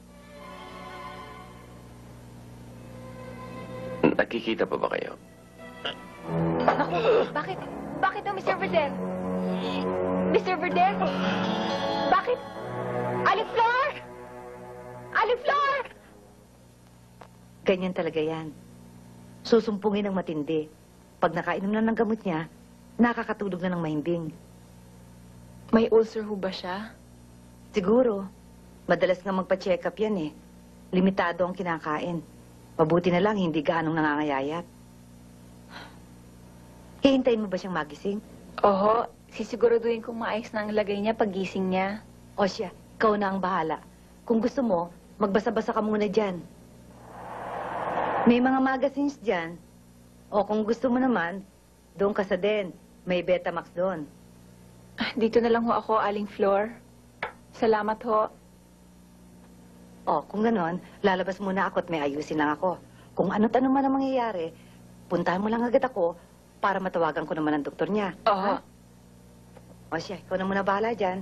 [SPEAKER 12] Nagkikita pa ba kayo?
[SPEAKER 3] Naku, bakit? Bakit ang Mr. Verder? Mr. Verder? Bakit? Aliflor! Aliflor!
[SPEAKER 16] Ganyan talaga yan. Susumpungin ng matindi. Pag nakainom na ng gamot niya, nakakatulog na ng mahimbing.
[SPEAKER 9] May ulcer ho ba siya?
[SPEAKER 16] Siguro. Madalas nga magpa-check up yan eh. Limitado ang kinakain. Mabuti na lang hindi gaanong nangangayayat. Hihintayin mo ba siyang magising?
[SPEAKER 9] Oho, sisiguraduhin kong maayos na ang lagay niya paggising niya.
[SPEAKER 16] O siya, ikaw na ang bahala. Kung gusto mo, magbasa-basa ka muna dyan. May mga magazines dyan. O kung gusto mo naman, doon ka sa den. May Betamax doon.
[SPEAKER 9] Dito na lang ho ako, Aling Flor. Salamat ho.
[SPEAKER 16] O, kung ganon, lalabas muna ako at may ayusin lang ako. Kung ano't ano man ang mangyayari, puntahan mo lang agad ako para matawagan ko naman ang doktor niya.
[SPEAKER 9] Oo.
[SPEAKER 16] O siya, ikaw na muna bahala dyan.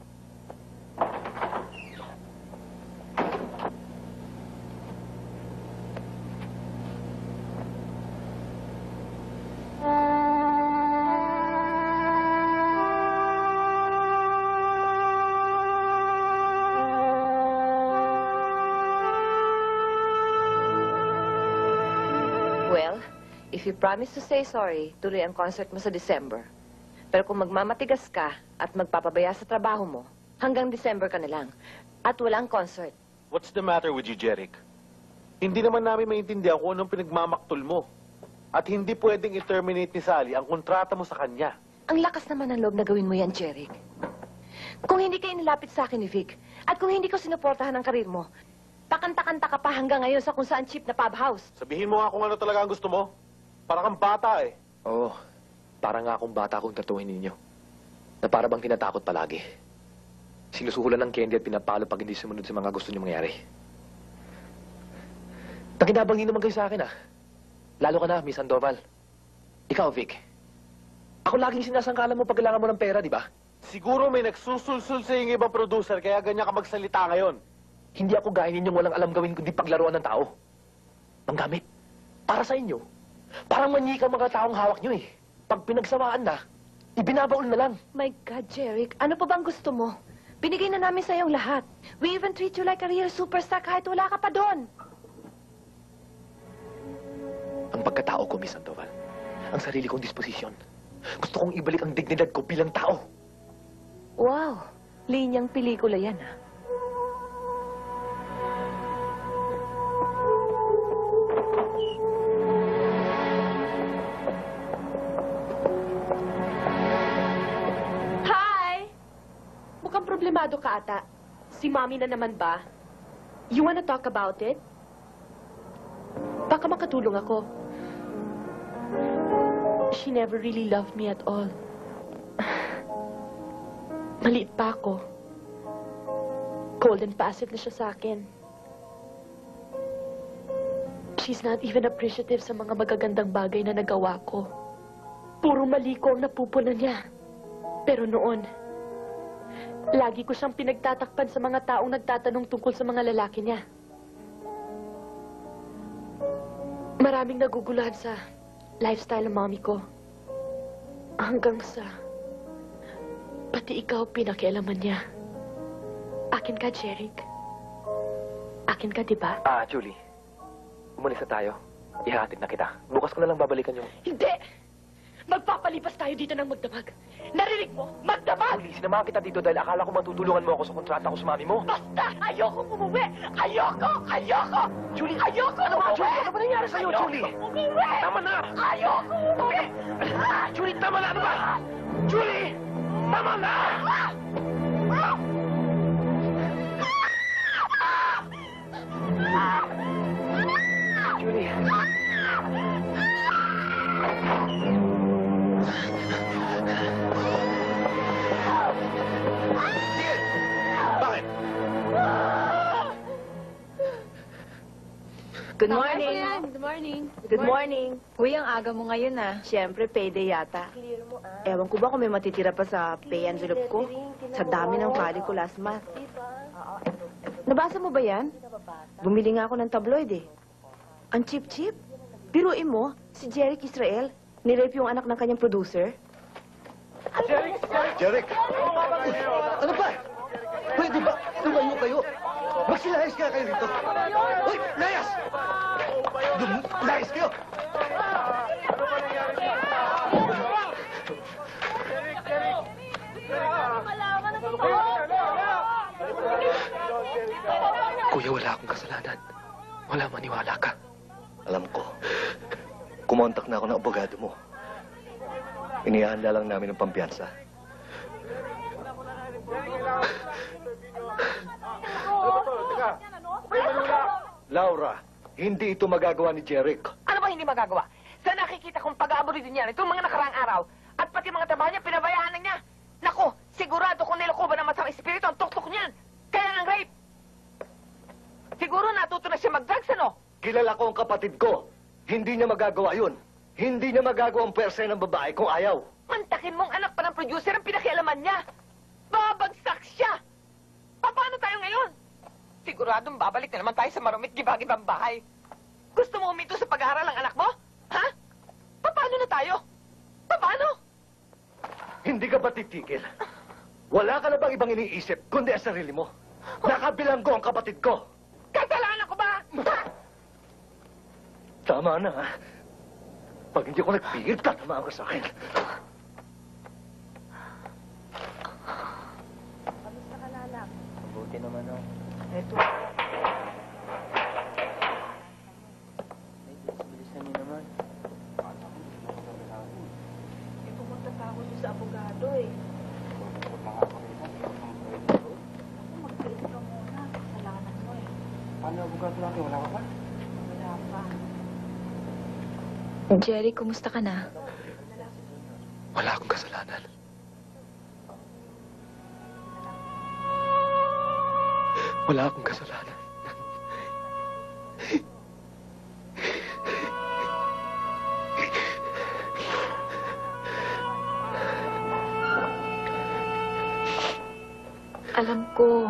[SPEAKER 7] Well, if you promise to say sorry, tuloy ang concert mo sa December. Pero kung magmamatigas ka at magpapabaya sa trabaho mo, hanggang December ka na lang. At walang concert.
[SPEAKER 5] What's the matter with you, Jeric? Hindi naman namin maintindihan kung anong pinagmamaktol mo. At hindi pwedeng i-terminate ni Sally ang kontrata mo sa kanya.
[SPEAKER 7] Ang lakas naman ng loob na gawin mo yan, Jeric. Kung hindi ka inilapit sa akin ni Vic, at kung hindi ko sinuportahan ang karir mo, pakanta-kanta ka pa hanggang ngayon sa kung saan cheap na pub house.
[SPEAKER 5] Sabihin mo nga kung ano talaga ang gusto mo. Para kang bata eh.
[SPEAKER 11] Oo, para nga akong bata kung tatuhin ninyo. Na para bang tinatakot palagi. Sinusuhulan ng candy at pinapalo pag hindi sumunod sa mga gusto niyo mangyari. Nakinabangin naman kayo sa akin ah. Lalo ka na, Miss Sandoval. Ikaw, Vic. Ako laging sinasangkalan mo pag kailangan mo ng pera, di ba?
[SPEAKER 5] Siguro may nagsusulsul sa yung ibang producer kaya ganyan ka magsalita ngayon.
[SPEAKER 11] Hindi ako gaya ninyong walang alam gawin kundi paglaruan ng tao. Manggamit. Para sa inyo. Parang manyika ang mga taong hawak nyo eh. Pag pinagsawaan na, ibinabaol na lang.
[SPEAKER 7] My God, Jeric, ano pa bang gusto mo? Binigay na namin sa iyong lahat. We even treat you like a real superstar kahit wala ka pa doon.
[SPEAKER 11] Ang pagkatao ko, Miss Sandoval. Ang sarili kong disposisyon. Gusto kong ibalik ang dignidad ko bilang tao.
[SPEAKER 7] Wow, linyang pelikula yan ah.
[SPEAKER 3] Mukhang problemado ka ata. Si Mommy na naman ba? You wanna talk about it? Baka makatulong ako. She never really loved me at all. Maliit pa ako. Cold and passive na siya sa akin. She's not even appreciative sa mga magagandang bagay na nagawa ko. Puro mali ko ang napupunan niya. Pero noon, lagi ko siyang pinagtatakpan sa mga taong nagtatanong tungkol sa mga lalaki niya. Maraming naguguluhan sa lifestyle ng mommy ko. Hanggang sa pati ikaw pinakialaman niya. Akin ka, Jeric. Akin ka, di ba?
[SPEAKER 11] Julie. Umalis na tayo. Ihahatid na kita. Bukas ko na lang babalikan yung...
[SPEAKER 3] Hindi! Magpapalipas tayo dito ng magdamag.
[SPEAKER 2] Narinig mo? Magdamag! Julie, sinamahan kita dito dahil akala ko matutulungan mo ako sa kontrata ko sa mami mo. Basta! Ayoko umuwi! Ayoko! Ayoko! Julie! Ayoko ano ba? Julie, ano ba nangyari sa'yo, Julie? Umuwi! Tama na! Ayoko umuwi! Julie, tama na! Ano ba? Julie! Tama na! Julie!
[SPEAKER 6] Bakit?
[SPEAKER 13] Good morning.
[SPEAKER 9] Good morning.
[SPEAKER 13] Good morning.
[SPEAKER 9] Uy, ang aga mo ngayon ah.
[SPEAKER 13] Siyempre, payday yata. Ewan ko ba kung may matitira pa sa pay envelope ko? Sa dami ng file ko last month. Nabasa mo ba yan? Bumili nga ako ng tabloid eh. Ang cheap-cheap. Biruin mo, si Jeric Israel, nirape yung anak ng kanyang producer.
[SPEAKER 8] Jeric! Ano ba? Pwede ba? Lumayo kayo. Magsilayas kaya kayo rito. Uy! Layas! Layas kayo!
[SPEAKER 11] Kuya, wala akong kasalanan. Wala, maniwala ka.
[SPEAKER 8] Alam ko. Kumontak na ako ng abogado mo. Inihanda lang namin ang pampiyansa. Laura, hindi ito magagawa ni Jeric.
[SPEAKER 7] Ano ba hindi magagawa? Sa nakikita kong pag-aabulido niya itong mga nakaraang araw at pati mga trabaho niya, pinabayaan na niya. Naku, sigurado kung nilukuban ng masamang espiritu ang tuktok niyan. Kaya ang rape. Siguro natuto na siya mag-drugs, ano?
[SPEAKER 8] Kilala ko ang kapatid ko. Hindi niya magagawa yun. Hindi niya magagawa ang perse ng babae kung ayaw.
[SPEAKER 7] Mantakin mong anak pa ng producer ang pinakialaman niya. Babagsak siya. Paano tayo ngayon? Siguradong babalik na naman tayo sa marumit gibagibang bahay. Gusto mo uminto sa pag-aaral ang anak mo? Ha? Paano na tayo? Paano?
[SPEAKER 8] Hindi ka ba titigil? Wala ka na bang ibang iniisip kundi ang sarili mo? Nakabilanggo ang kapatid ko.
[SPEAKER 7] Kasalanan ko ba? Ha?
[SPEAKER 8] Tama na, ha? Pag hindi ko nagpigil, tatamaan ka sa akin.
[SPEAKER 1] Kamusta ka, Lanak?
[SPEAKER 2] Mabuti naman ako.
[SPEAKER 1] Eto.
[SPEAKER 2] Bilisan niyo naman.
[SPEAKER 1] Eh, pumunta pa ako doon sa abogado eh. Mag-break ka muna. Kasalanan mo eh.
[SPEAKER 2] Paano abogado natin? Wala ka pa?
[SPEAKER 1] Wala pa.
[SPEAKER 9] Jerry, kumusta ka na?
[SPEAKER 11] Wala akong kasalanan. Wala akong kasalanan.
[SPEAKER 9] Alam ko.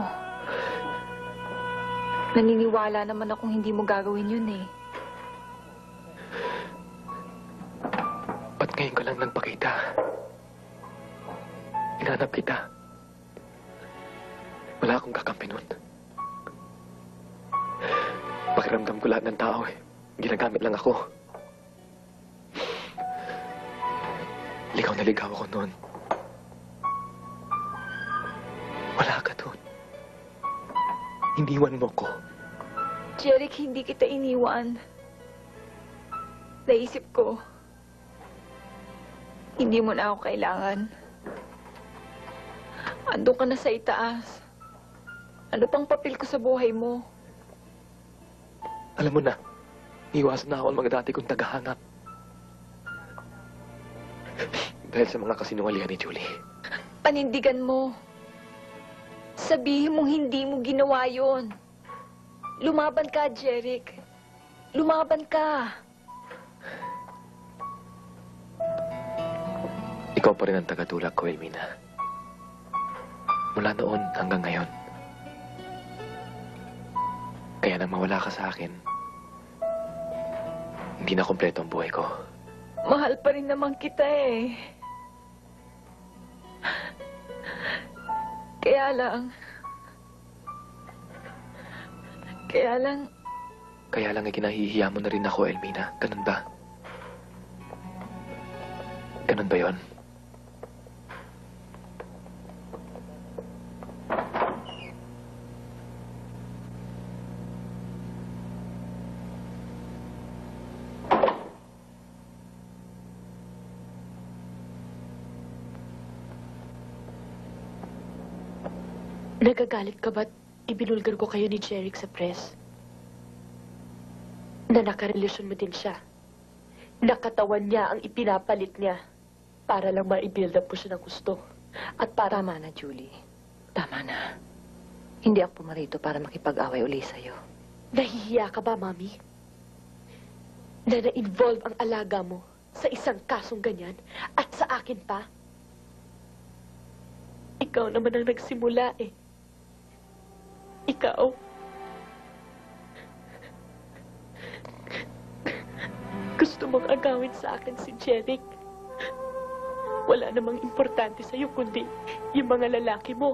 [SPEAKER 9] Naniniwala naman akong hindi mo gagawin yun eh.
[SPEAKER 11] Ba't ngayon ka lang nagpakita? Hinanap kita. Wala akong kakampi nun. Pakiramdam ko lahat ng tao eh. Ginagamit lang ako. Ligaw na ligaw ako noon. Wala ka doon. Iniwan mo ko.
[SPEAKER 9] Jeric, hindi kita iniwan. Naisip ko, hindi mo na ako kailangan. Andun ka na sa itaas. Ano pang papel ko sa buhay mo?
[SPEAKER 11] Alam mo na, iwasan na ako ang mga dati kong tagahangap. Dahil sa mga kasinungalingan ni Julie.
[SPEAKER 9] Panindigan mo. Sabihin mong hindi mo ginawa yon. Lumaban ka, Jeric. Lumaban ka.
[SPEAKER 11] Ikaw pa rin ang tagatulak ko, Elmina. Mula noon hanggang ngayon. Kaya nang mawala ka sa akin, hindi na kompleto ang buhay ko.
[SPEAKER 9] Mahal pa rin naman kita eh. Kaya lang...
[SPEAKER 11] Kaya lang ikinahihiya mo na rin ako, Elmina. Ganun ba? Ganun ba yon?
[SPEAKER 3] Nagagalit ka ba't ibinulgar ko kayo ni Jeric sa press? Na nakarelasyon mo din siya. Nakatawan niya ang ipinapalit niya para lang ma-build up mo siya ng gusto. At para...
[SPEAKER 7] Tama na, Julie. Tama na. Hindi ako pumarito para makipag-away uli sa'yo.
[SPEAKER 3] Nahihiya ka ba, Mami? Na na-involve ang alaga mo sa isang kasong ganyan at sa akin pa? Ikaw naman ang nagsimula eh. Ikaw. Gusto mong agawin sa akin si Jeric. Wala namang importante sa'yo kundi yung mga lalaki mo.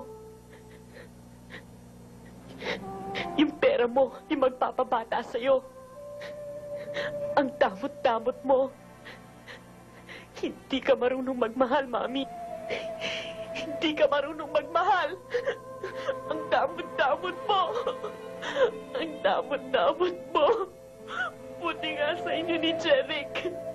[SPEAKER 3] Yung pera mo, yung magpapabata sa'yo. Ang damot-damot mo. Hindi ka marunong magmahal, Mami. Hindi ka marunong magmahal. Ang damot-damot mo. Ang damot-damot mo. Buti nga sa inyo ni Jeric.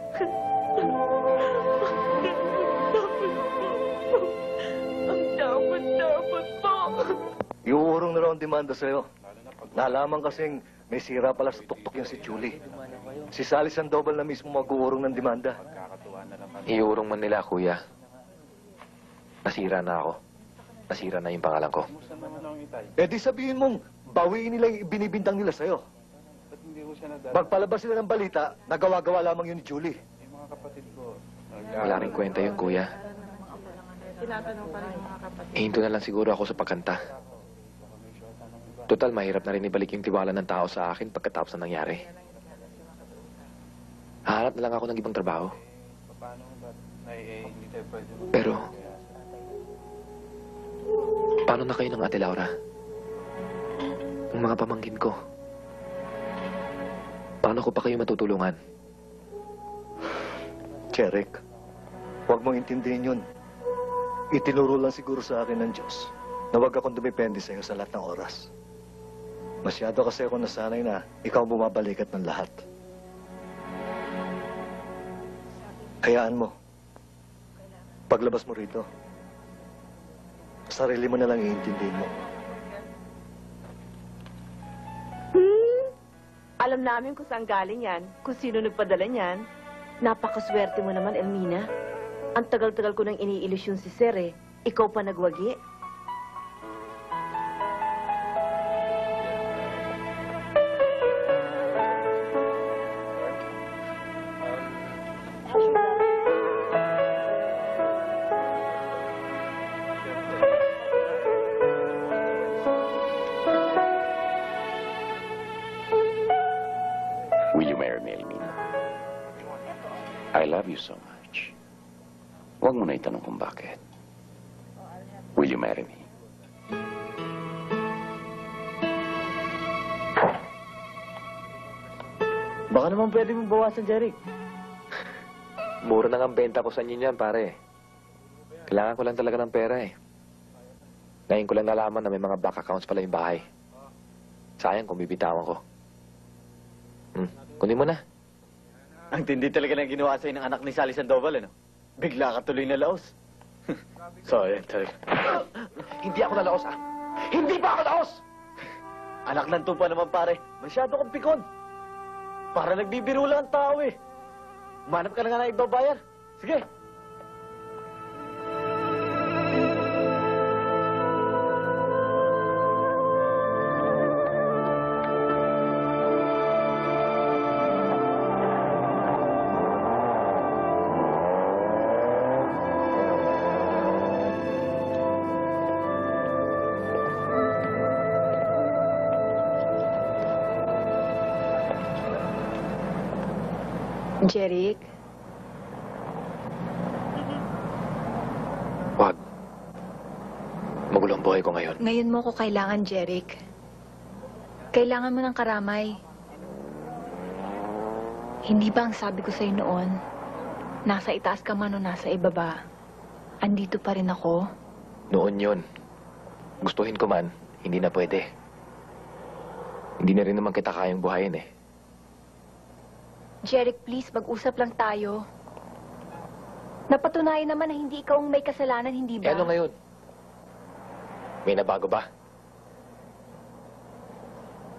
[SPEAKER 3] Ang damot-damot mo.
[SPEAKER 8] Iuurong na raw ang demanda sa'yo. Nalaman kasing may sira pala sa tuktok yung si Julie. Si Sally Sandoval na mismo mag-uurong ng demanda.
[SPEAKER 11] Iurong man nila, kuya. Nasira na ako. Nasira na yung pangalan ko.
[SPEAKER 8] Eh di sabihin mong, bawiin nila yung binibintang nila sa'yo. Magpalabas sila ng balita, nagawa-gawa lamang yun ni Julie.
[SPEAKER 11] Wala rin kwenta yun, kuya. Hinto na lang siguro ako sa pagkanta. Total, mahirap na rin ibalik yung tiwala ng tao sa akin pagkatapos na nangyari. Hahanap na lang ako ng ibang trabaho. Pero, paano na kayo ng Ate Laura? Ang mga pamangkin ko. Paano ko pa kayo matutulungan?
[SPEAKER 8] Jeric, huwag mong intindihin yun. Itinuro lang siguro sa akin ng Diyos na huwag akong dumipende sa'yo sa lahat ng oras. Masyado kasi ako nasanay na ikaw bumabalikat ng lahat. Hayaan mo. Paglabas mo rito, sarili mo na lang iintindihin mo.
[SPEAKER 13] Alam namin kung saan galing yan, kung sino nagpadala niyan. Napakaswerte mo naman, Elmina. Ang tagal-tagal ko nang iniilusyon si Sir eh. Ikaw pa nagwagi.
[SPEAKER 12] Will you marry me, Elmina? I love you so much. Huwag mo na itanong kung bakit. Will you marry me?
[SPEAKER 2] Baka naman pwede mong bawasan, Jeric.
[SPEAKER 11] Mura na ang benta ko sa inyo niyan, pare. Kailangan ko lang talaga ng pera eh. Ngayon ko lang nalaman na may mga bank accounts pala yung bahay. Sayang kung bibitawan ko. Kunin mo na.
[SPEAKER 2] Ang tindi talaga ng ginawa sa'yo ng anak ni Sally Sandoval, ano? Bigla ka tuloy na laos. Sorry, talaga.
[SPEAKER 6] Hindi ako nalaos, ah. Hindi ba ako laos?
[SPEAKER 2] Anak ng tupa naman, pare. Masyado kang pikon. Para nagbibiro lang ang tao, eh. Manap ka na nga na ibabayar. Sige.
[SPEAKER 7] Jeric?
[SPEAKER 11] Wag. Magulo ang buhay ko ngayon.
[SPEAKER 9] Ngayon mo ko kailangan, Jeric. Kailangan mo ng karamay. Hindi ba ang sabi ko sa'yo noon, nasa itaas ka man o nasa ibaba, andito pa rin ako?
[SPEAKER 11] Noon yun. Gustuhin ko man, hindi na pwede. Hindi na rin naman kita kayang buhayin eh.
[SPEAKER 9] Jeric, please, mag-usap lang tayo. Napatunayan naman na hindi ikaw ang may kasalanan, hindi ba?
[SPEAKER 11] Eh ano ngayon? May nabago ba?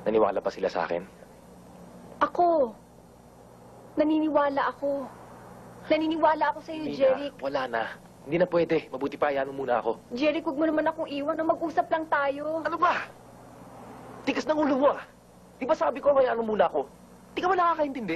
[SPEAKER 11] Naniwala pa sila sa akin?
[SPEAKER 9] Ako. Naniniwala ako. Naniniwala ako sa'yo,
[SPEAKER 11] Hindi
[SPEAKER 9] Jeric.
[SPEAKER 11] na. Wala na. Hindi na pwede. Mabuti pa, hayaan mo muna ako.
[SPEAKER 9] Jeric, huwag mo naman akong iwan na mag-usap lang tayo.
[SPEAKER 11] Ano ba? Tikas ng ulo mo ah. Di ba sabi ko hayaan mo muna ako? Di ka ba nakakaintindi?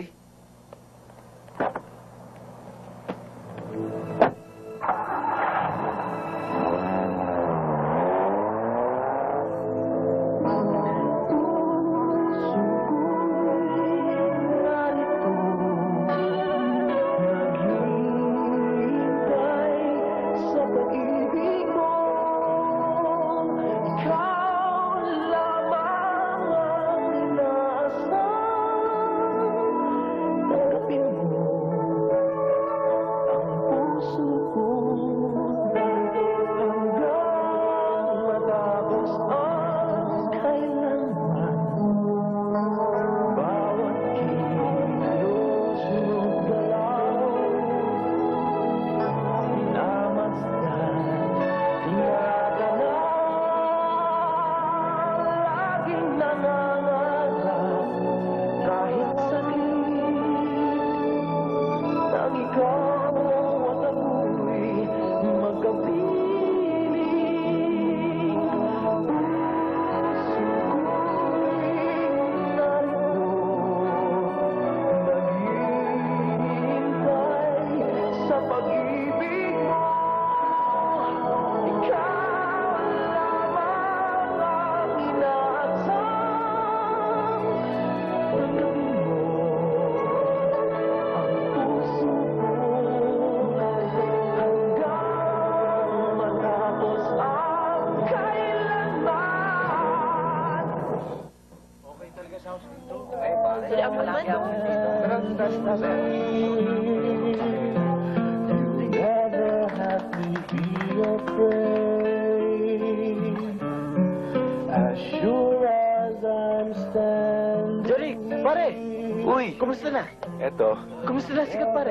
[SPEAKER 2] Jeric, pare!
[SPEAKER 11] Uy!
[SPEAKER 2] Kumusta na?
[SPEAKER 11] Eto.
[SPEAKER 2] Kumusta na? Sikat pare.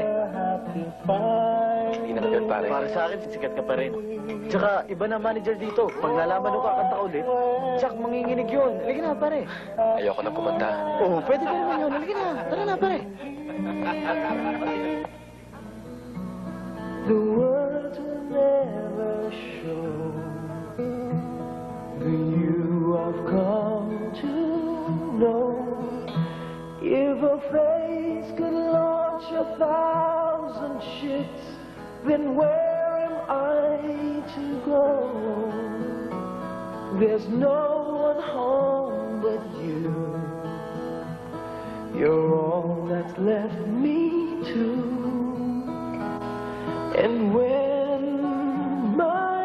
[SPEAKER 11] Hindi na yun, pare.
[SPEAKER 2] Para sa akin, sikat ka pa rin. Tsaka, iba na manager dito. Pag nalaman mo kakanta ulit, tsak manginginig yun. Halika na, pare.
[SPEAKER 11] Ayoko na kumanta.
[SPEAKER 2] Oo, pwede ka naman yun. Halika na. Tara na, pare.
[SPEAKER 10] The words will never show the you I've come to know. If a phrase could launch 1,000 ships, then where am I to go? There's no one home but you. You're all that's left me to. And when my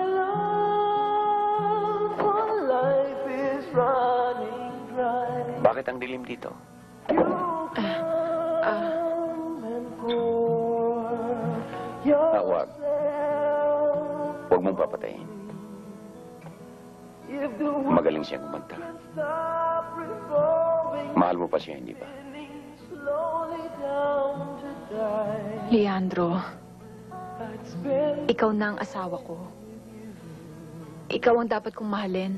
[SPEAKER 10] love for life is running dry,
[SPEAKER 12] Bakit ang dilim dito? Wag. Huwag mong papatayin. Magaling siyang kumanta. Mahal mo pa siya, hindi ba?
[SPEAKER 9] Leandro, ikaw na ang asawa ko. Ikaw ang dapat kong mahalin.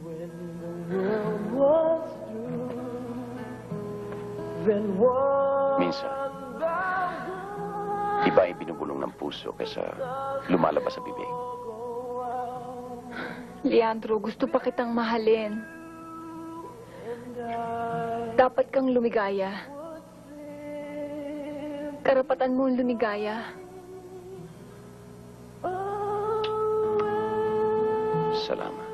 [SPEAKER 12] Minsan, iba ay binubulong ng puso kaysa lumalabas sa bibig.
[SPEAKER 9] Leandro, gusto pa kitang mahalin. Dapat kang lumigaya. Karapatan mo ang lumigaya.
[SPEAKER 12] Salamat.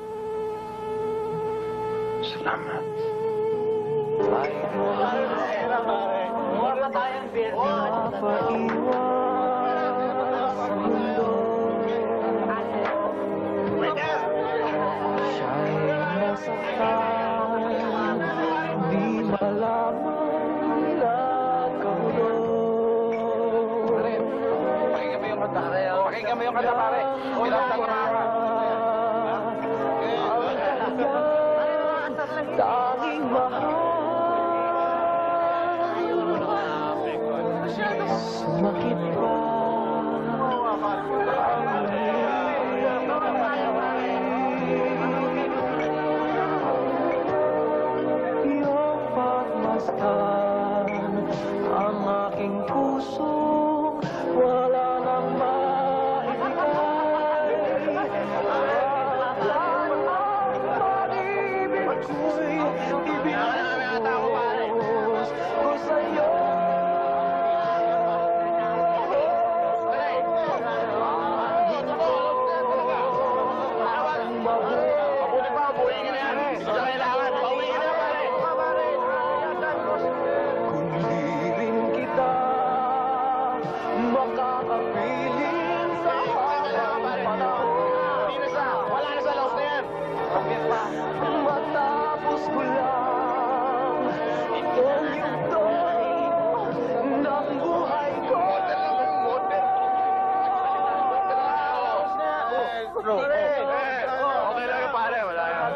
[SPEAKER 12] Salamat.
[SPEAKER 10] Pakinggan mo yung kanta, pare. Tanging mahal. Sumakit pa. masasaktan ang aking pusong wala nang maibigay. Pag-ibig ko'y ibinubos ko sa'yo. Kung di rin kita makakapiling sa habang panahon, wala na sa laos na yan. Matapos ko lang itong yugto ng buhay ko. Okay lang yung pare, wala yan.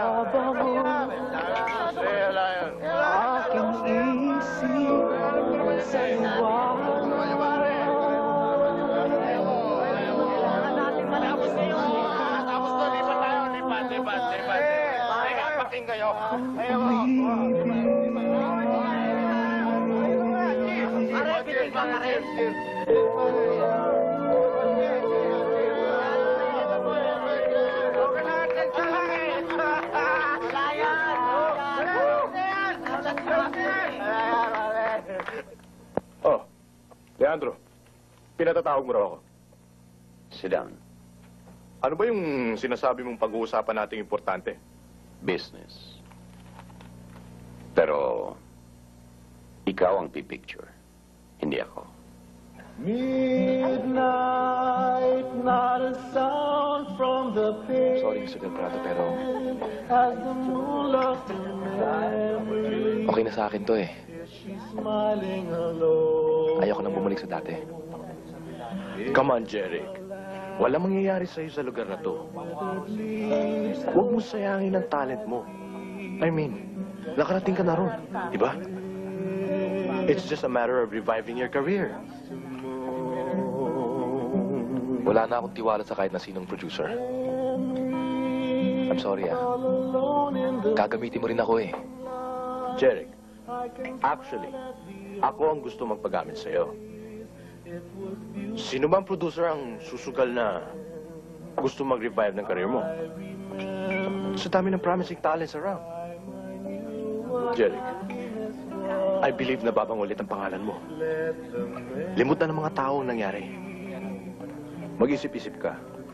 [SPEAKER 10] Aking isip sa iwan. Tapos na, lipat tayo. Lipat. Teka, paking kayo.
[SPEAKER 5] Oh, Leandro, pinatatawag mo raw ako.
[SPEAKER 12] Sit down.
[SPEAKER 5] Ano ba yung sinasabi mong pag-uusapan nating importante?
[SPEAKER 12] Business. Pero, ikaw ang pipicture. Hindi ako.
[SPEAKER 10] Midnight, not a sound from the page.
[SPEAKER 11] Sorry, Mr. Del Prado, pero
[SPEAKER 10] As the moon lost in memory,
[SPEAKER 11] okay na sa akin to eh.
[SPEAKER 10] she's smiling alone.
[SPEAKER 11] Ayoko nang bumalik sa dati.
[SPEAKER 6] Come on, Jeric. Walang mangyayari sa'yo sa lugar na to. Huwag mo sayangin ang talent mo. I mean, nakarating ka na ron, di ba? It's just a matter of reviving your career.
[SPEAKER 11] Wala na akong tiwala sa kahit na sinong producer. I'm sorry Gagamitin mo rin ako eh.
[SPEAKER 6] Jeric, actually, ako ang gusto magpagamit sa'yo. Sino bang producer ang susugal na gusto mag-revive ng career mo? Sa dami ng promising talents around. Jeric, I believe na babangulit ang pangalan mo. Limot na ng mga tao ang nangyari. Mag-isip-isip ka.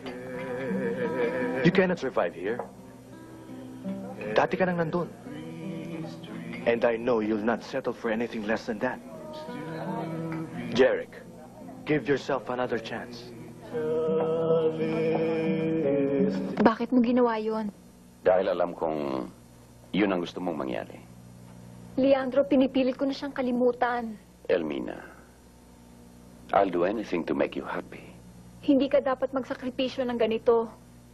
[SPEAKER 6] You cannot survive here. Dati ka nang nandun. And I know you'll not settle for anything less than that. Jeric, give yourself another chance.
[SPEAKER 9] Bakit mo ginawa yun?
[SPEAKER 12] Dahil alam kong yun ang gusto mong mangyari.
[SPEAKER 9] Leandro, pinipilit ko na siyang kalimutan.
[SPEAKER 12] Elmina, I'll do anything to make you happy.
[SPEAKER 9] Hindi ka dapat magsakripisyo ng ganito.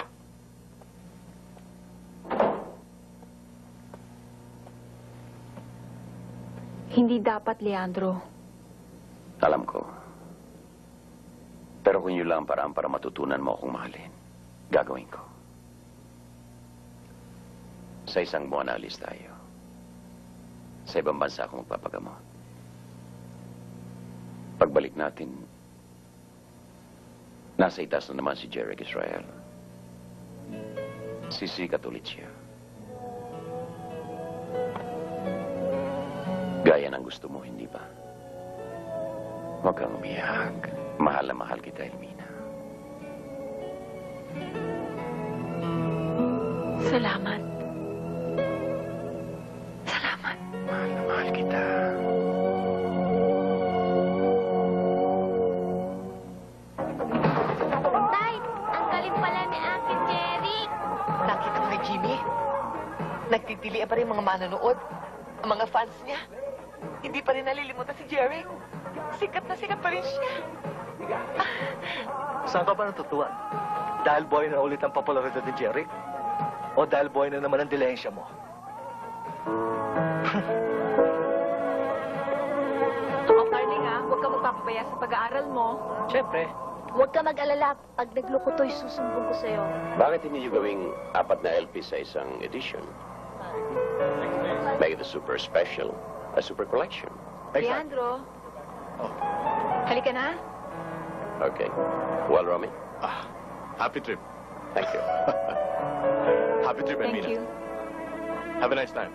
[SPEAKER 9] Hindi dapat, Leandro.
[SPEAKER 12] Alam ko. Pero kung yun lang ang paraan para matutunan mo akong mahalin, gagawin ko. Sa isang buwan alis tayo. Sa ibang bansa ako magpapagamot. Pagbalik natin, nasa itas na naman si Jeric Israel. Sisikat ulit siya. Gaya ng gusto mo, hindi ba? Huwag kang umiyak. Mahal na mahal kita, Elmina.
[SPEAKER 9] Salamat. Salamat.
[SPEAKER 12] Mahal na mahal kita.
[SPEAKER 17] Tay, ang galing pala ni Uncle Jerry.
[SPEAKER 7] Nakita mo kay Jimmy? Nagtitilian pa rin mga manonood. Ang mga fans niya. Hindi pa rin nalilimutan si Jerry. Sikat na sikat pa rin siya.
[SPEAKER 8] Saan ka ba natutuwa? Dahil boy na ulit ang popularidad ni Jerry? O dahil boy na naman ang dilensya mo?
[SPEAKER 9] Darling, huwag ka magpapabaya sa pag-aaral mo.
[SPEAKER 2] Siyempre.
[SPEAKER 14] Huwag ka mag-alala. Pag nagluko to'y susumbong ko sa'yo.
[SPEAKER 12] Bakit hindi nyo gawing 4 na LP sa isang edition? Make it a super special. A super collection.
[SPEAKER 9] Leandro. Halika na.
[SPEAKER 12] Okay. Well, Romy?
[SPEAKER 5] Happy trip.
[SPEAKER 12] Thank you.
[SPEAKER 5] Happy trip,
[SPEAKER 9] Thank
[SPEAKER 5] Ermina.
[SPEAKER 9] you.
[SPEAKER 5] Have a nice time.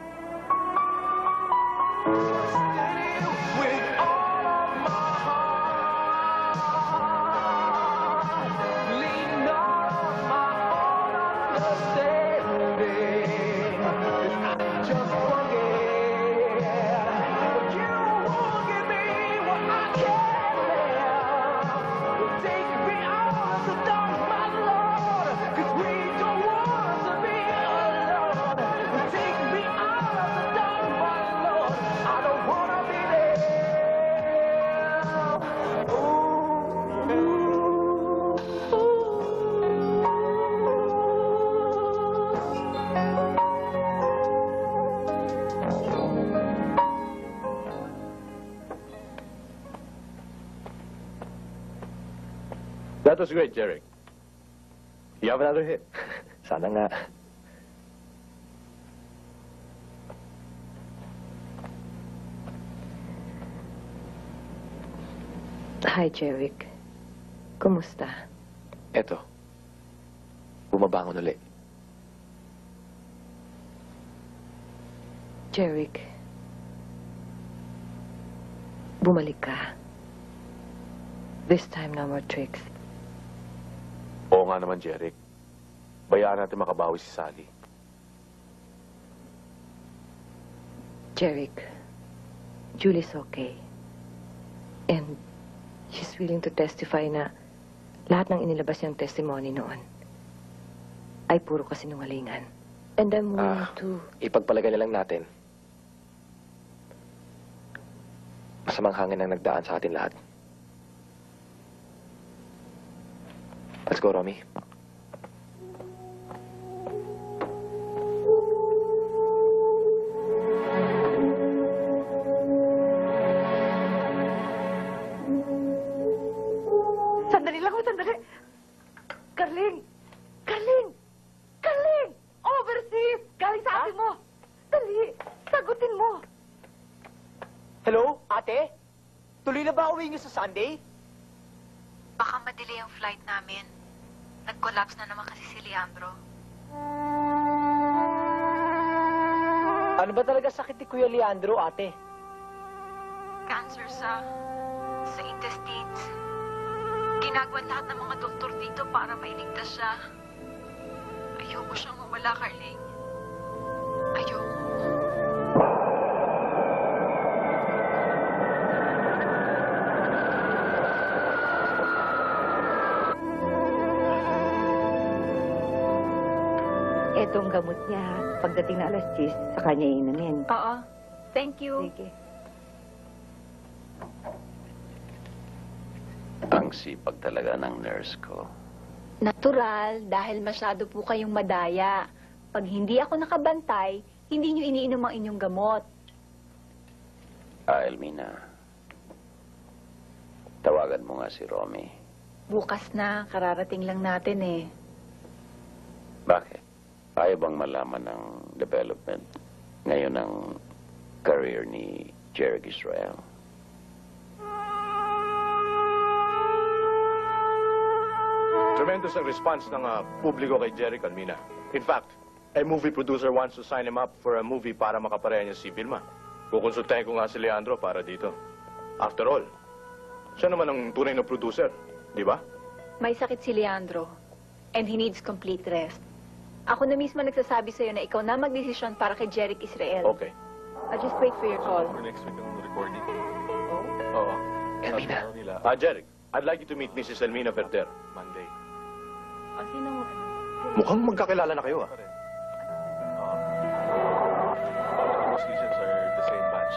[SPEAKER 6] That was great, Jeric. You have another hit.
[SPEAKER 11] Sana nga.
[SPEAKER 7] Hi, Jeric. Kumusta?
[SPEAKER 11] Eto. Bumabangon uli.
[SPEAKER 7] Jeric. Bumalik ka. This time, no more tricks.
[SPEAKER 5] Oo nga naman, Jeric. Bayaan natin makabawi si Sally.
[SPEAKER 7] Jeric, Julie's okay. And she's willing to testify na lahat ng inilabas niyang testimony noon ay puro kasinungalingan. And I'm willing to...
[SPEAKER 11] Ipagpalagay na lang natin. Masamang hangin ang nagdaan sa atin lahat. Let's go, Romy.
[SPEAKER 16] Sandali lang, sandali. Carling! Carling! Carling! Overseas! Galing sa ate mo! Dali! Sagutin mo!
[SPEAKER 2] Hello, ate? Tuloy na ba uwi niyo sa Sunday?
[SPEAKER 18] Baka madelay ang flight namin. Nag-collapse na naman kasi si Leandro.
[SPEAKER 2] Ano ba talaga sakit ni Kuya Leandro, ate?
[SPEAKER 18] Cancer sa intestines. Ginagawa lahat ng mga doktor dito para mailigtas siya. Ayoko siyang mawala, Carling. Ayoko.
[SPEAKER 16] Etong gamot niya, ha? Pagdating na alas 10, sa kanya inumin.
[SPEAKER 9] Oo. Thank you.
[SPEAKER 16] Sige.
[SPEAKER 12] Ang sipag talaga ng nurse ko.
[SPEAKER 9] Natural, dahil masyado po kayong madaya. Pag hindi ako nakabantay, hindi nyo iniinom ang inyong gamot.
[SPEAKER 12] Elmina. Tawagan mo nga si Romy.
[SPEAKER 9] Bukas na, kararating lang natin eh.
[SPEAKER 12] Bakit? Ayaw bang malaman ng development ngayon ng career ni Jeric Israel?
[SPEAKER 5] Tremendous ang response ng publiko kay Jeric, Almina. In fact, a movie producer wants to sign him up for a movie para makapareha niya si Vilma. Kukonsultahin ko nga si Leandro para dito. After all, siya naman ang tunay na producer, di ba?
[SPEAKER 9] May sakit si Leandro, and he needs complete rest. Ako na mismo nagsasabi sa'yo na ikaw na magdesisyon para kay Jeric Israel.
[SPEAKER 5] Okay.
[SPEAKER 9] I'll just wait for your call.
[SPEAKER 5] For next week ang recording. Oo.
[SPEAKER 11] Elmina.
[SPEAKER 5] Jeric, I'd like you to meet Mrs. Elmina Verder, Monday.
[SPEAKER 9] Sino mo?
[SPEAKER 5] Mukhang magkakilala na kayo, Most seasons are the same batch.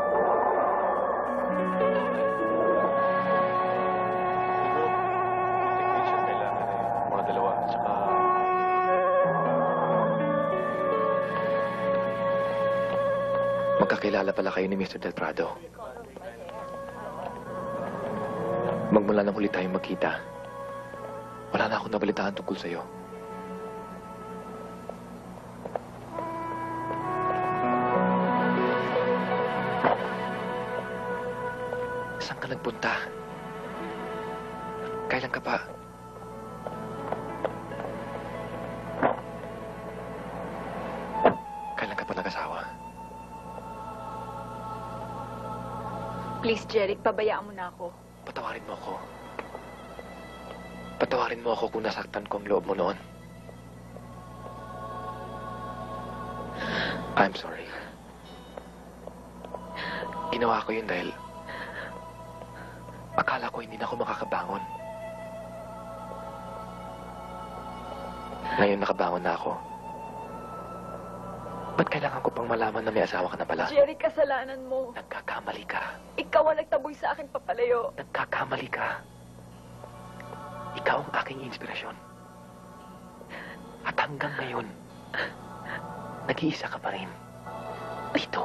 [SPEAKER 5] Technician kailangan mga dalawa. Tsaka...
[SPEAKER 11] Magkakilala pala kayo ni Mr. Del Prado. Magmula nang huli tayong magkita, wala na akong nabalitaan tungkol sa'yo. nagpunta? Kailan ka pa? Kailan ka pa nag-asawa?
[SPEAKER 9] Please, Jeric, pabayaan mo na ako.
[SPEAKER 11] Patawarin mo ako. Patawarin mo ako kung nasaktan ko ang loob mo noon. I'm sorry. Ginawa ko yun dahil akala ko hindi na ako makakabangon. Ngayon nakabangon na ako. Ba't kailangan ko pang malaman na may asawa ka na pala?
[SPEAKER 9] Jeric, kasalanan mo.
[SPEAKER 11] Nagkakamali ka.
[SPEAKER 9] Ikaw ang nagtaboy sa akin papalayo.
[SPEAKER 11] Nagkakamali ka. Ikaw ang aking inspirasyon. At hanggang ngayon, nag-iisa ka pa rin. Dito.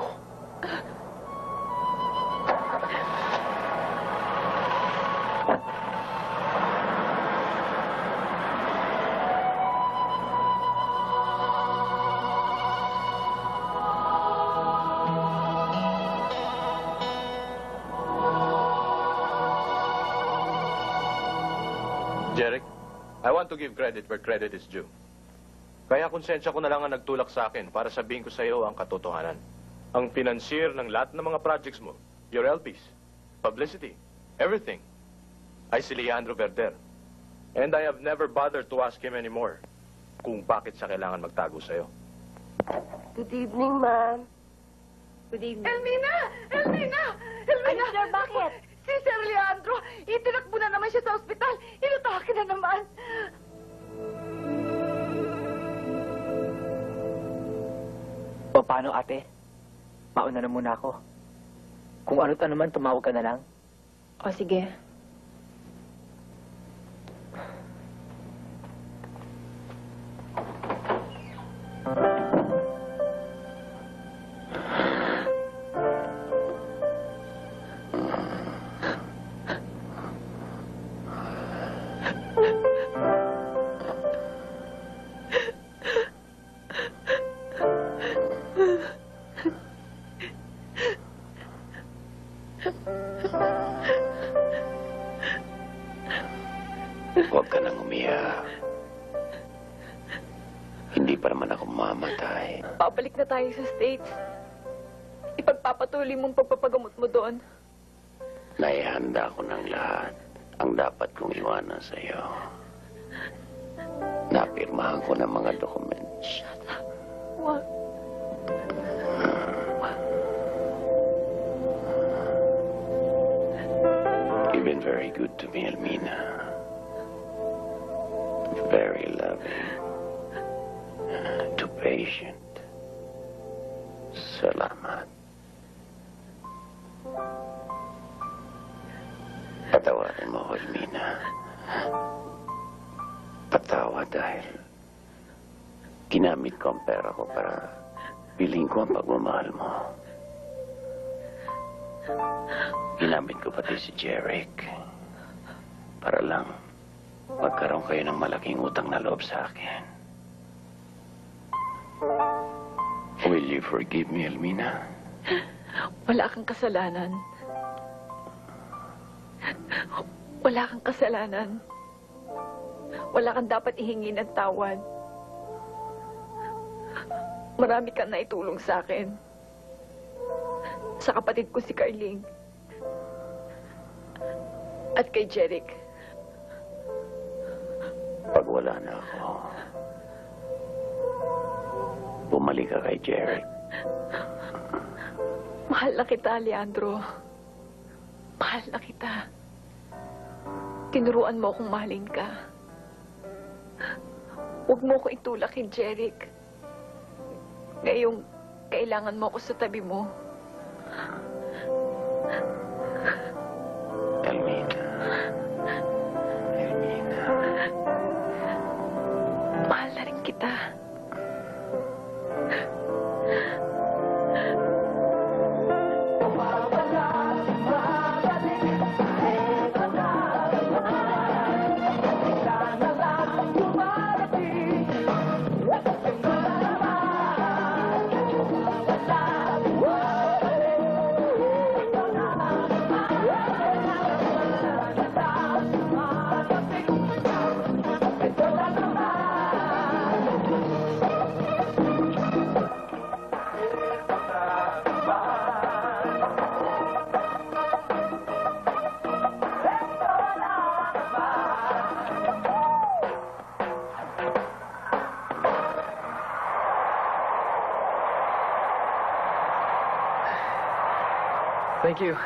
[SPEAKER 15] Jeric, I want to give credit where credit is due. Kaya konsensya ko na lang ang nagtulak sa akin para sabihin ko sa iyo ang katotohanan. Ang financier ng lahat ng mga projects mo, your LPs, publicity, everything, ay si Leandro Verder. And I have never bothered to ask him anymore kung bakit siya kailangan magtago sa iyo.
[SPEAKER 1] Good evening, ma'am. Good evening.
[SPEAKER 7] Elmina! Elmina! Elmina!
[SPEAKER 1] Ano, sir, bakit?
[SPEAKER 7] Si Sir Leandro, itinakbo na naman siya sa ospital. Inatake na naman.
[SPEAKER 2] O paano, ate? Mauna na muna ako. Kung ano't ano man, tumawag ka na lang.
[SPEAKER 9] O, sige.
[SPEAKER 12] Huwag ka nang umiyak. Hindi pa naman ako mamatay.
[SPEAKER 9] Babalik na tayo sa States. Ipagpapatuloy mong pagpapagamot mo doon.
[SPEAKER 12] Naihanda ko ng lahat ang dapat kong iwanan sa iyo. Napirmahan ko ng mga documents.
[SPEAKER 9] What?
[SPEAKER 12] You've been very good to me, Elmina. Very loving. Too patient. Salamat. Patawarin mo, Elmina. Patawad dahil ginamit ko ang pera ko para bilhin ko ang pagmamahal mo. Ginamit ko pati si Jeric para lang magkaroon kayo ng malaking utang na loob sa akin. Will you forgive me, Elmina?
[SPEAKER 9] Wala kang kasalanan. Wala kang kasalanan. Wala kang dapat ihingi ng tawad. Marami kang naitulong sa akin. Sa kapatid ko si Carling. At kay Jeric.
[SPEAKER 12] Pag wala na ako, bumalik ka kay Jeric.
[SPEAKER 9] Mahal na kita, Leandro. Mahal na kita. Tinuruan mo akong mahalin ka. Huwag mo ko itulak kay Jeric. Ngayong kailangan mo ako sa tabi mo.
[SPEAKER 12] Elmina. Elmina.
[SPEAKER 9] Mahal na rin kita.
[SPEAKER 11] Thank you.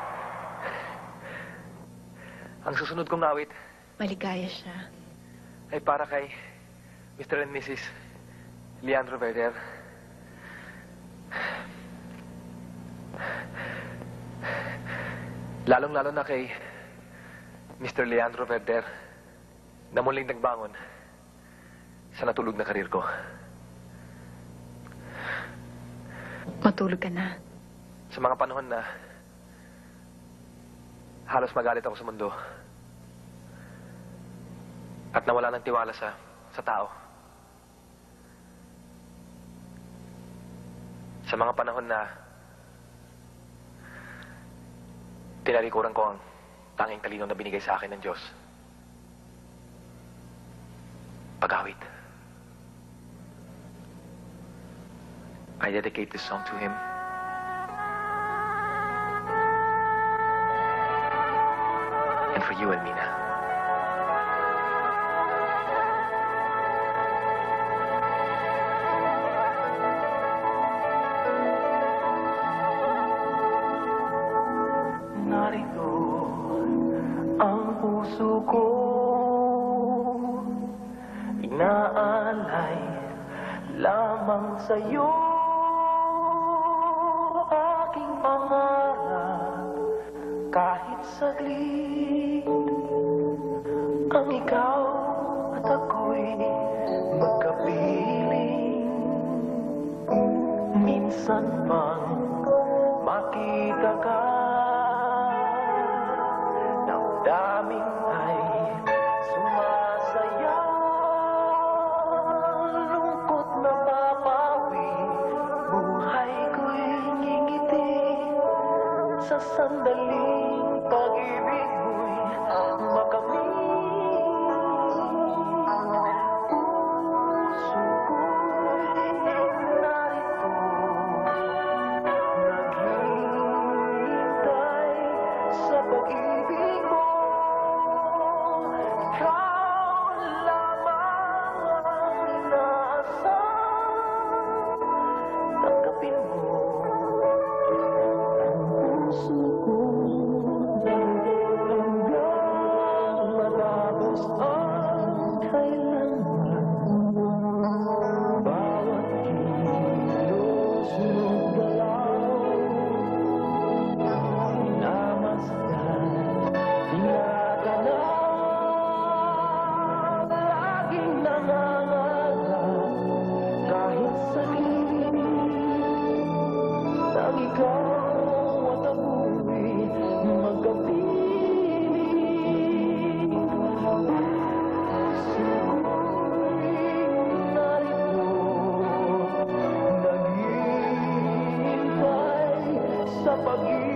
[SPEAKER 11] Ang susunod kong awit
[SPEAKER 3] Maligaya siya.
[SPEAKER 11] ay para kay Mr. and Mrs. Leandro Verder. Lalong-lalo na kay Mr. Leandro Verder na muling nagbangon sa natulog na karir ko.
[SPEAKER 3] Matulog ka na.
[SPEAKER 11] Sa mga panahon na halos magalit ako sa mundo at nawala ng tiwala sa tao. Sa mga panahon na tinalikuran ko ang tanging talino na binigay sa akin ng Diyos. Pag-awit. I dedicate this song to him. And for you and Mina.
[SPEAKER 10] Narito ang puso ko, inaalay lamang sa'yo aking pangarap. Kahit saglit ang ikaw at ako'y magkapiling, minsan pang makita ka, damdamin ay sumasaya, lungkot na papawi, buhay ko'y ngingiti sa sandaling pag-ibig mo'y makamit. Puso ko'y narito, naghihintay sa pag-ibig mo. Ikaw lamang ang inaasam, tanggapin mo ang puso ko hanggang matapos ang kailanman. Bawat kilos ng galaw, minamasdan, tinatanong, laging nangangarap kahit saglit, nang ikaw at ako'y magkapiling. Puso ko'y narito, naghihintay sa pag-ibig